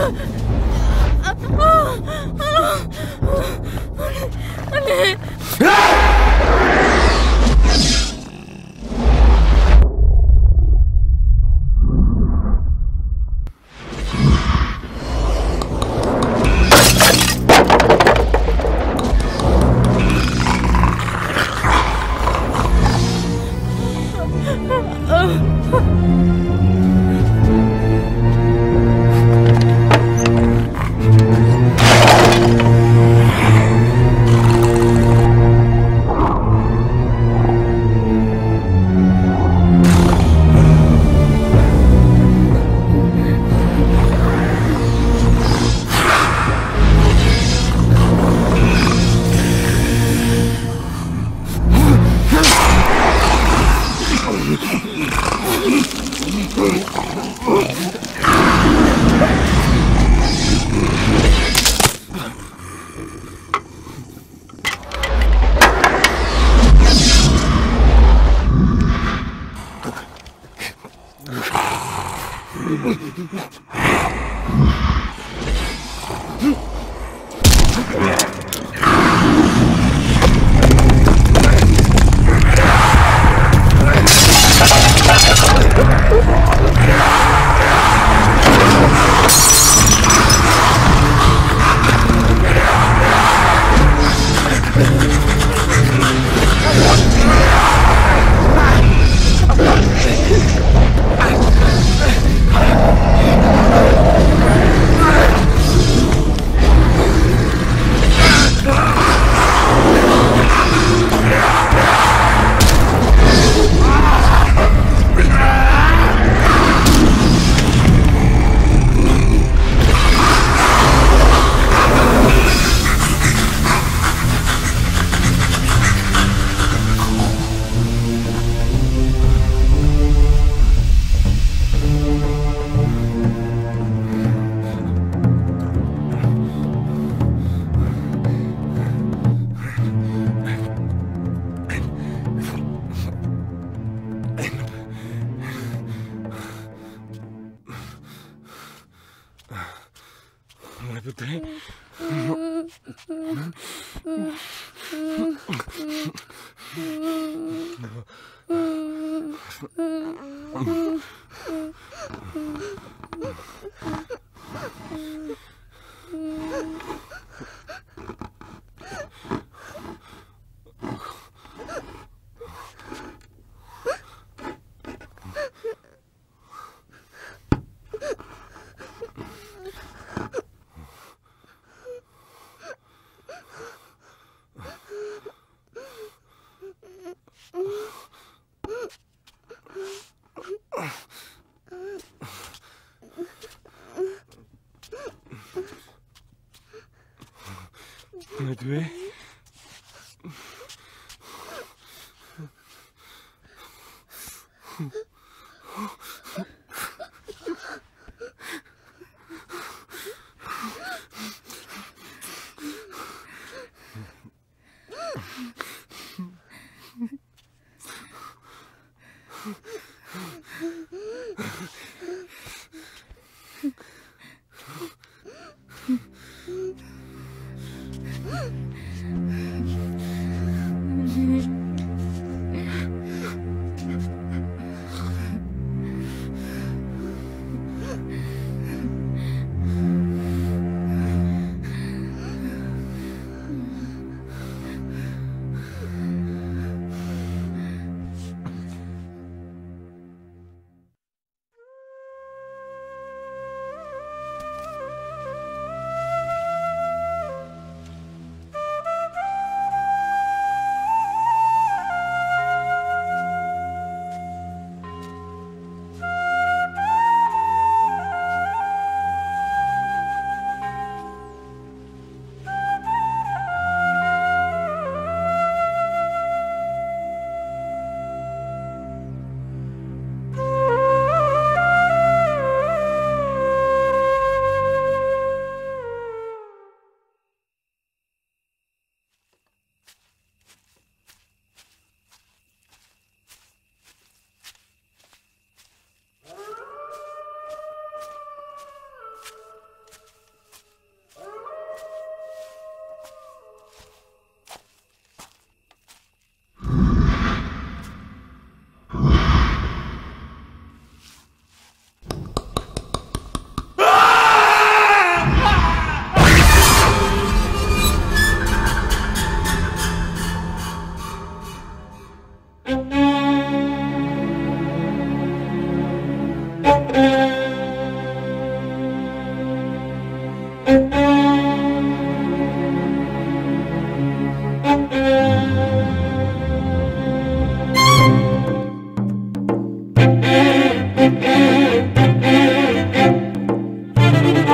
मधुए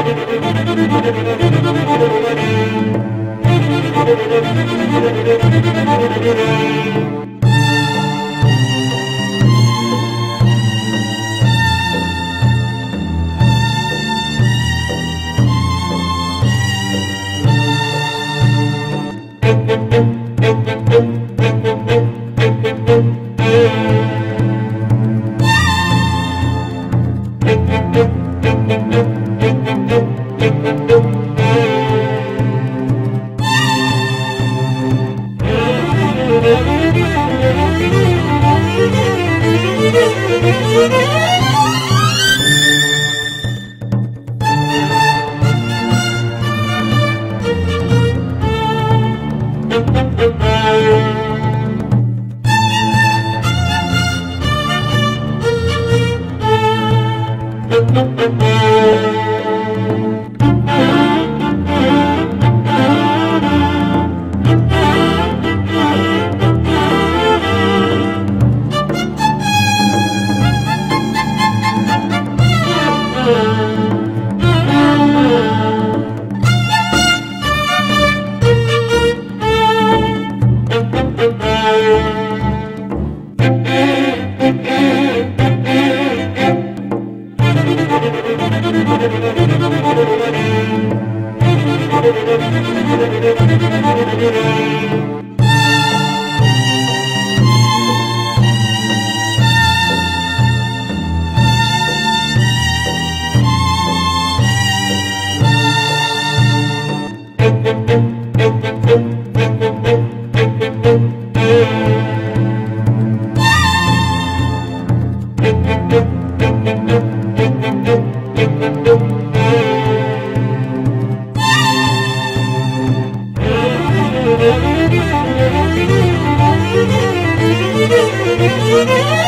Thank you.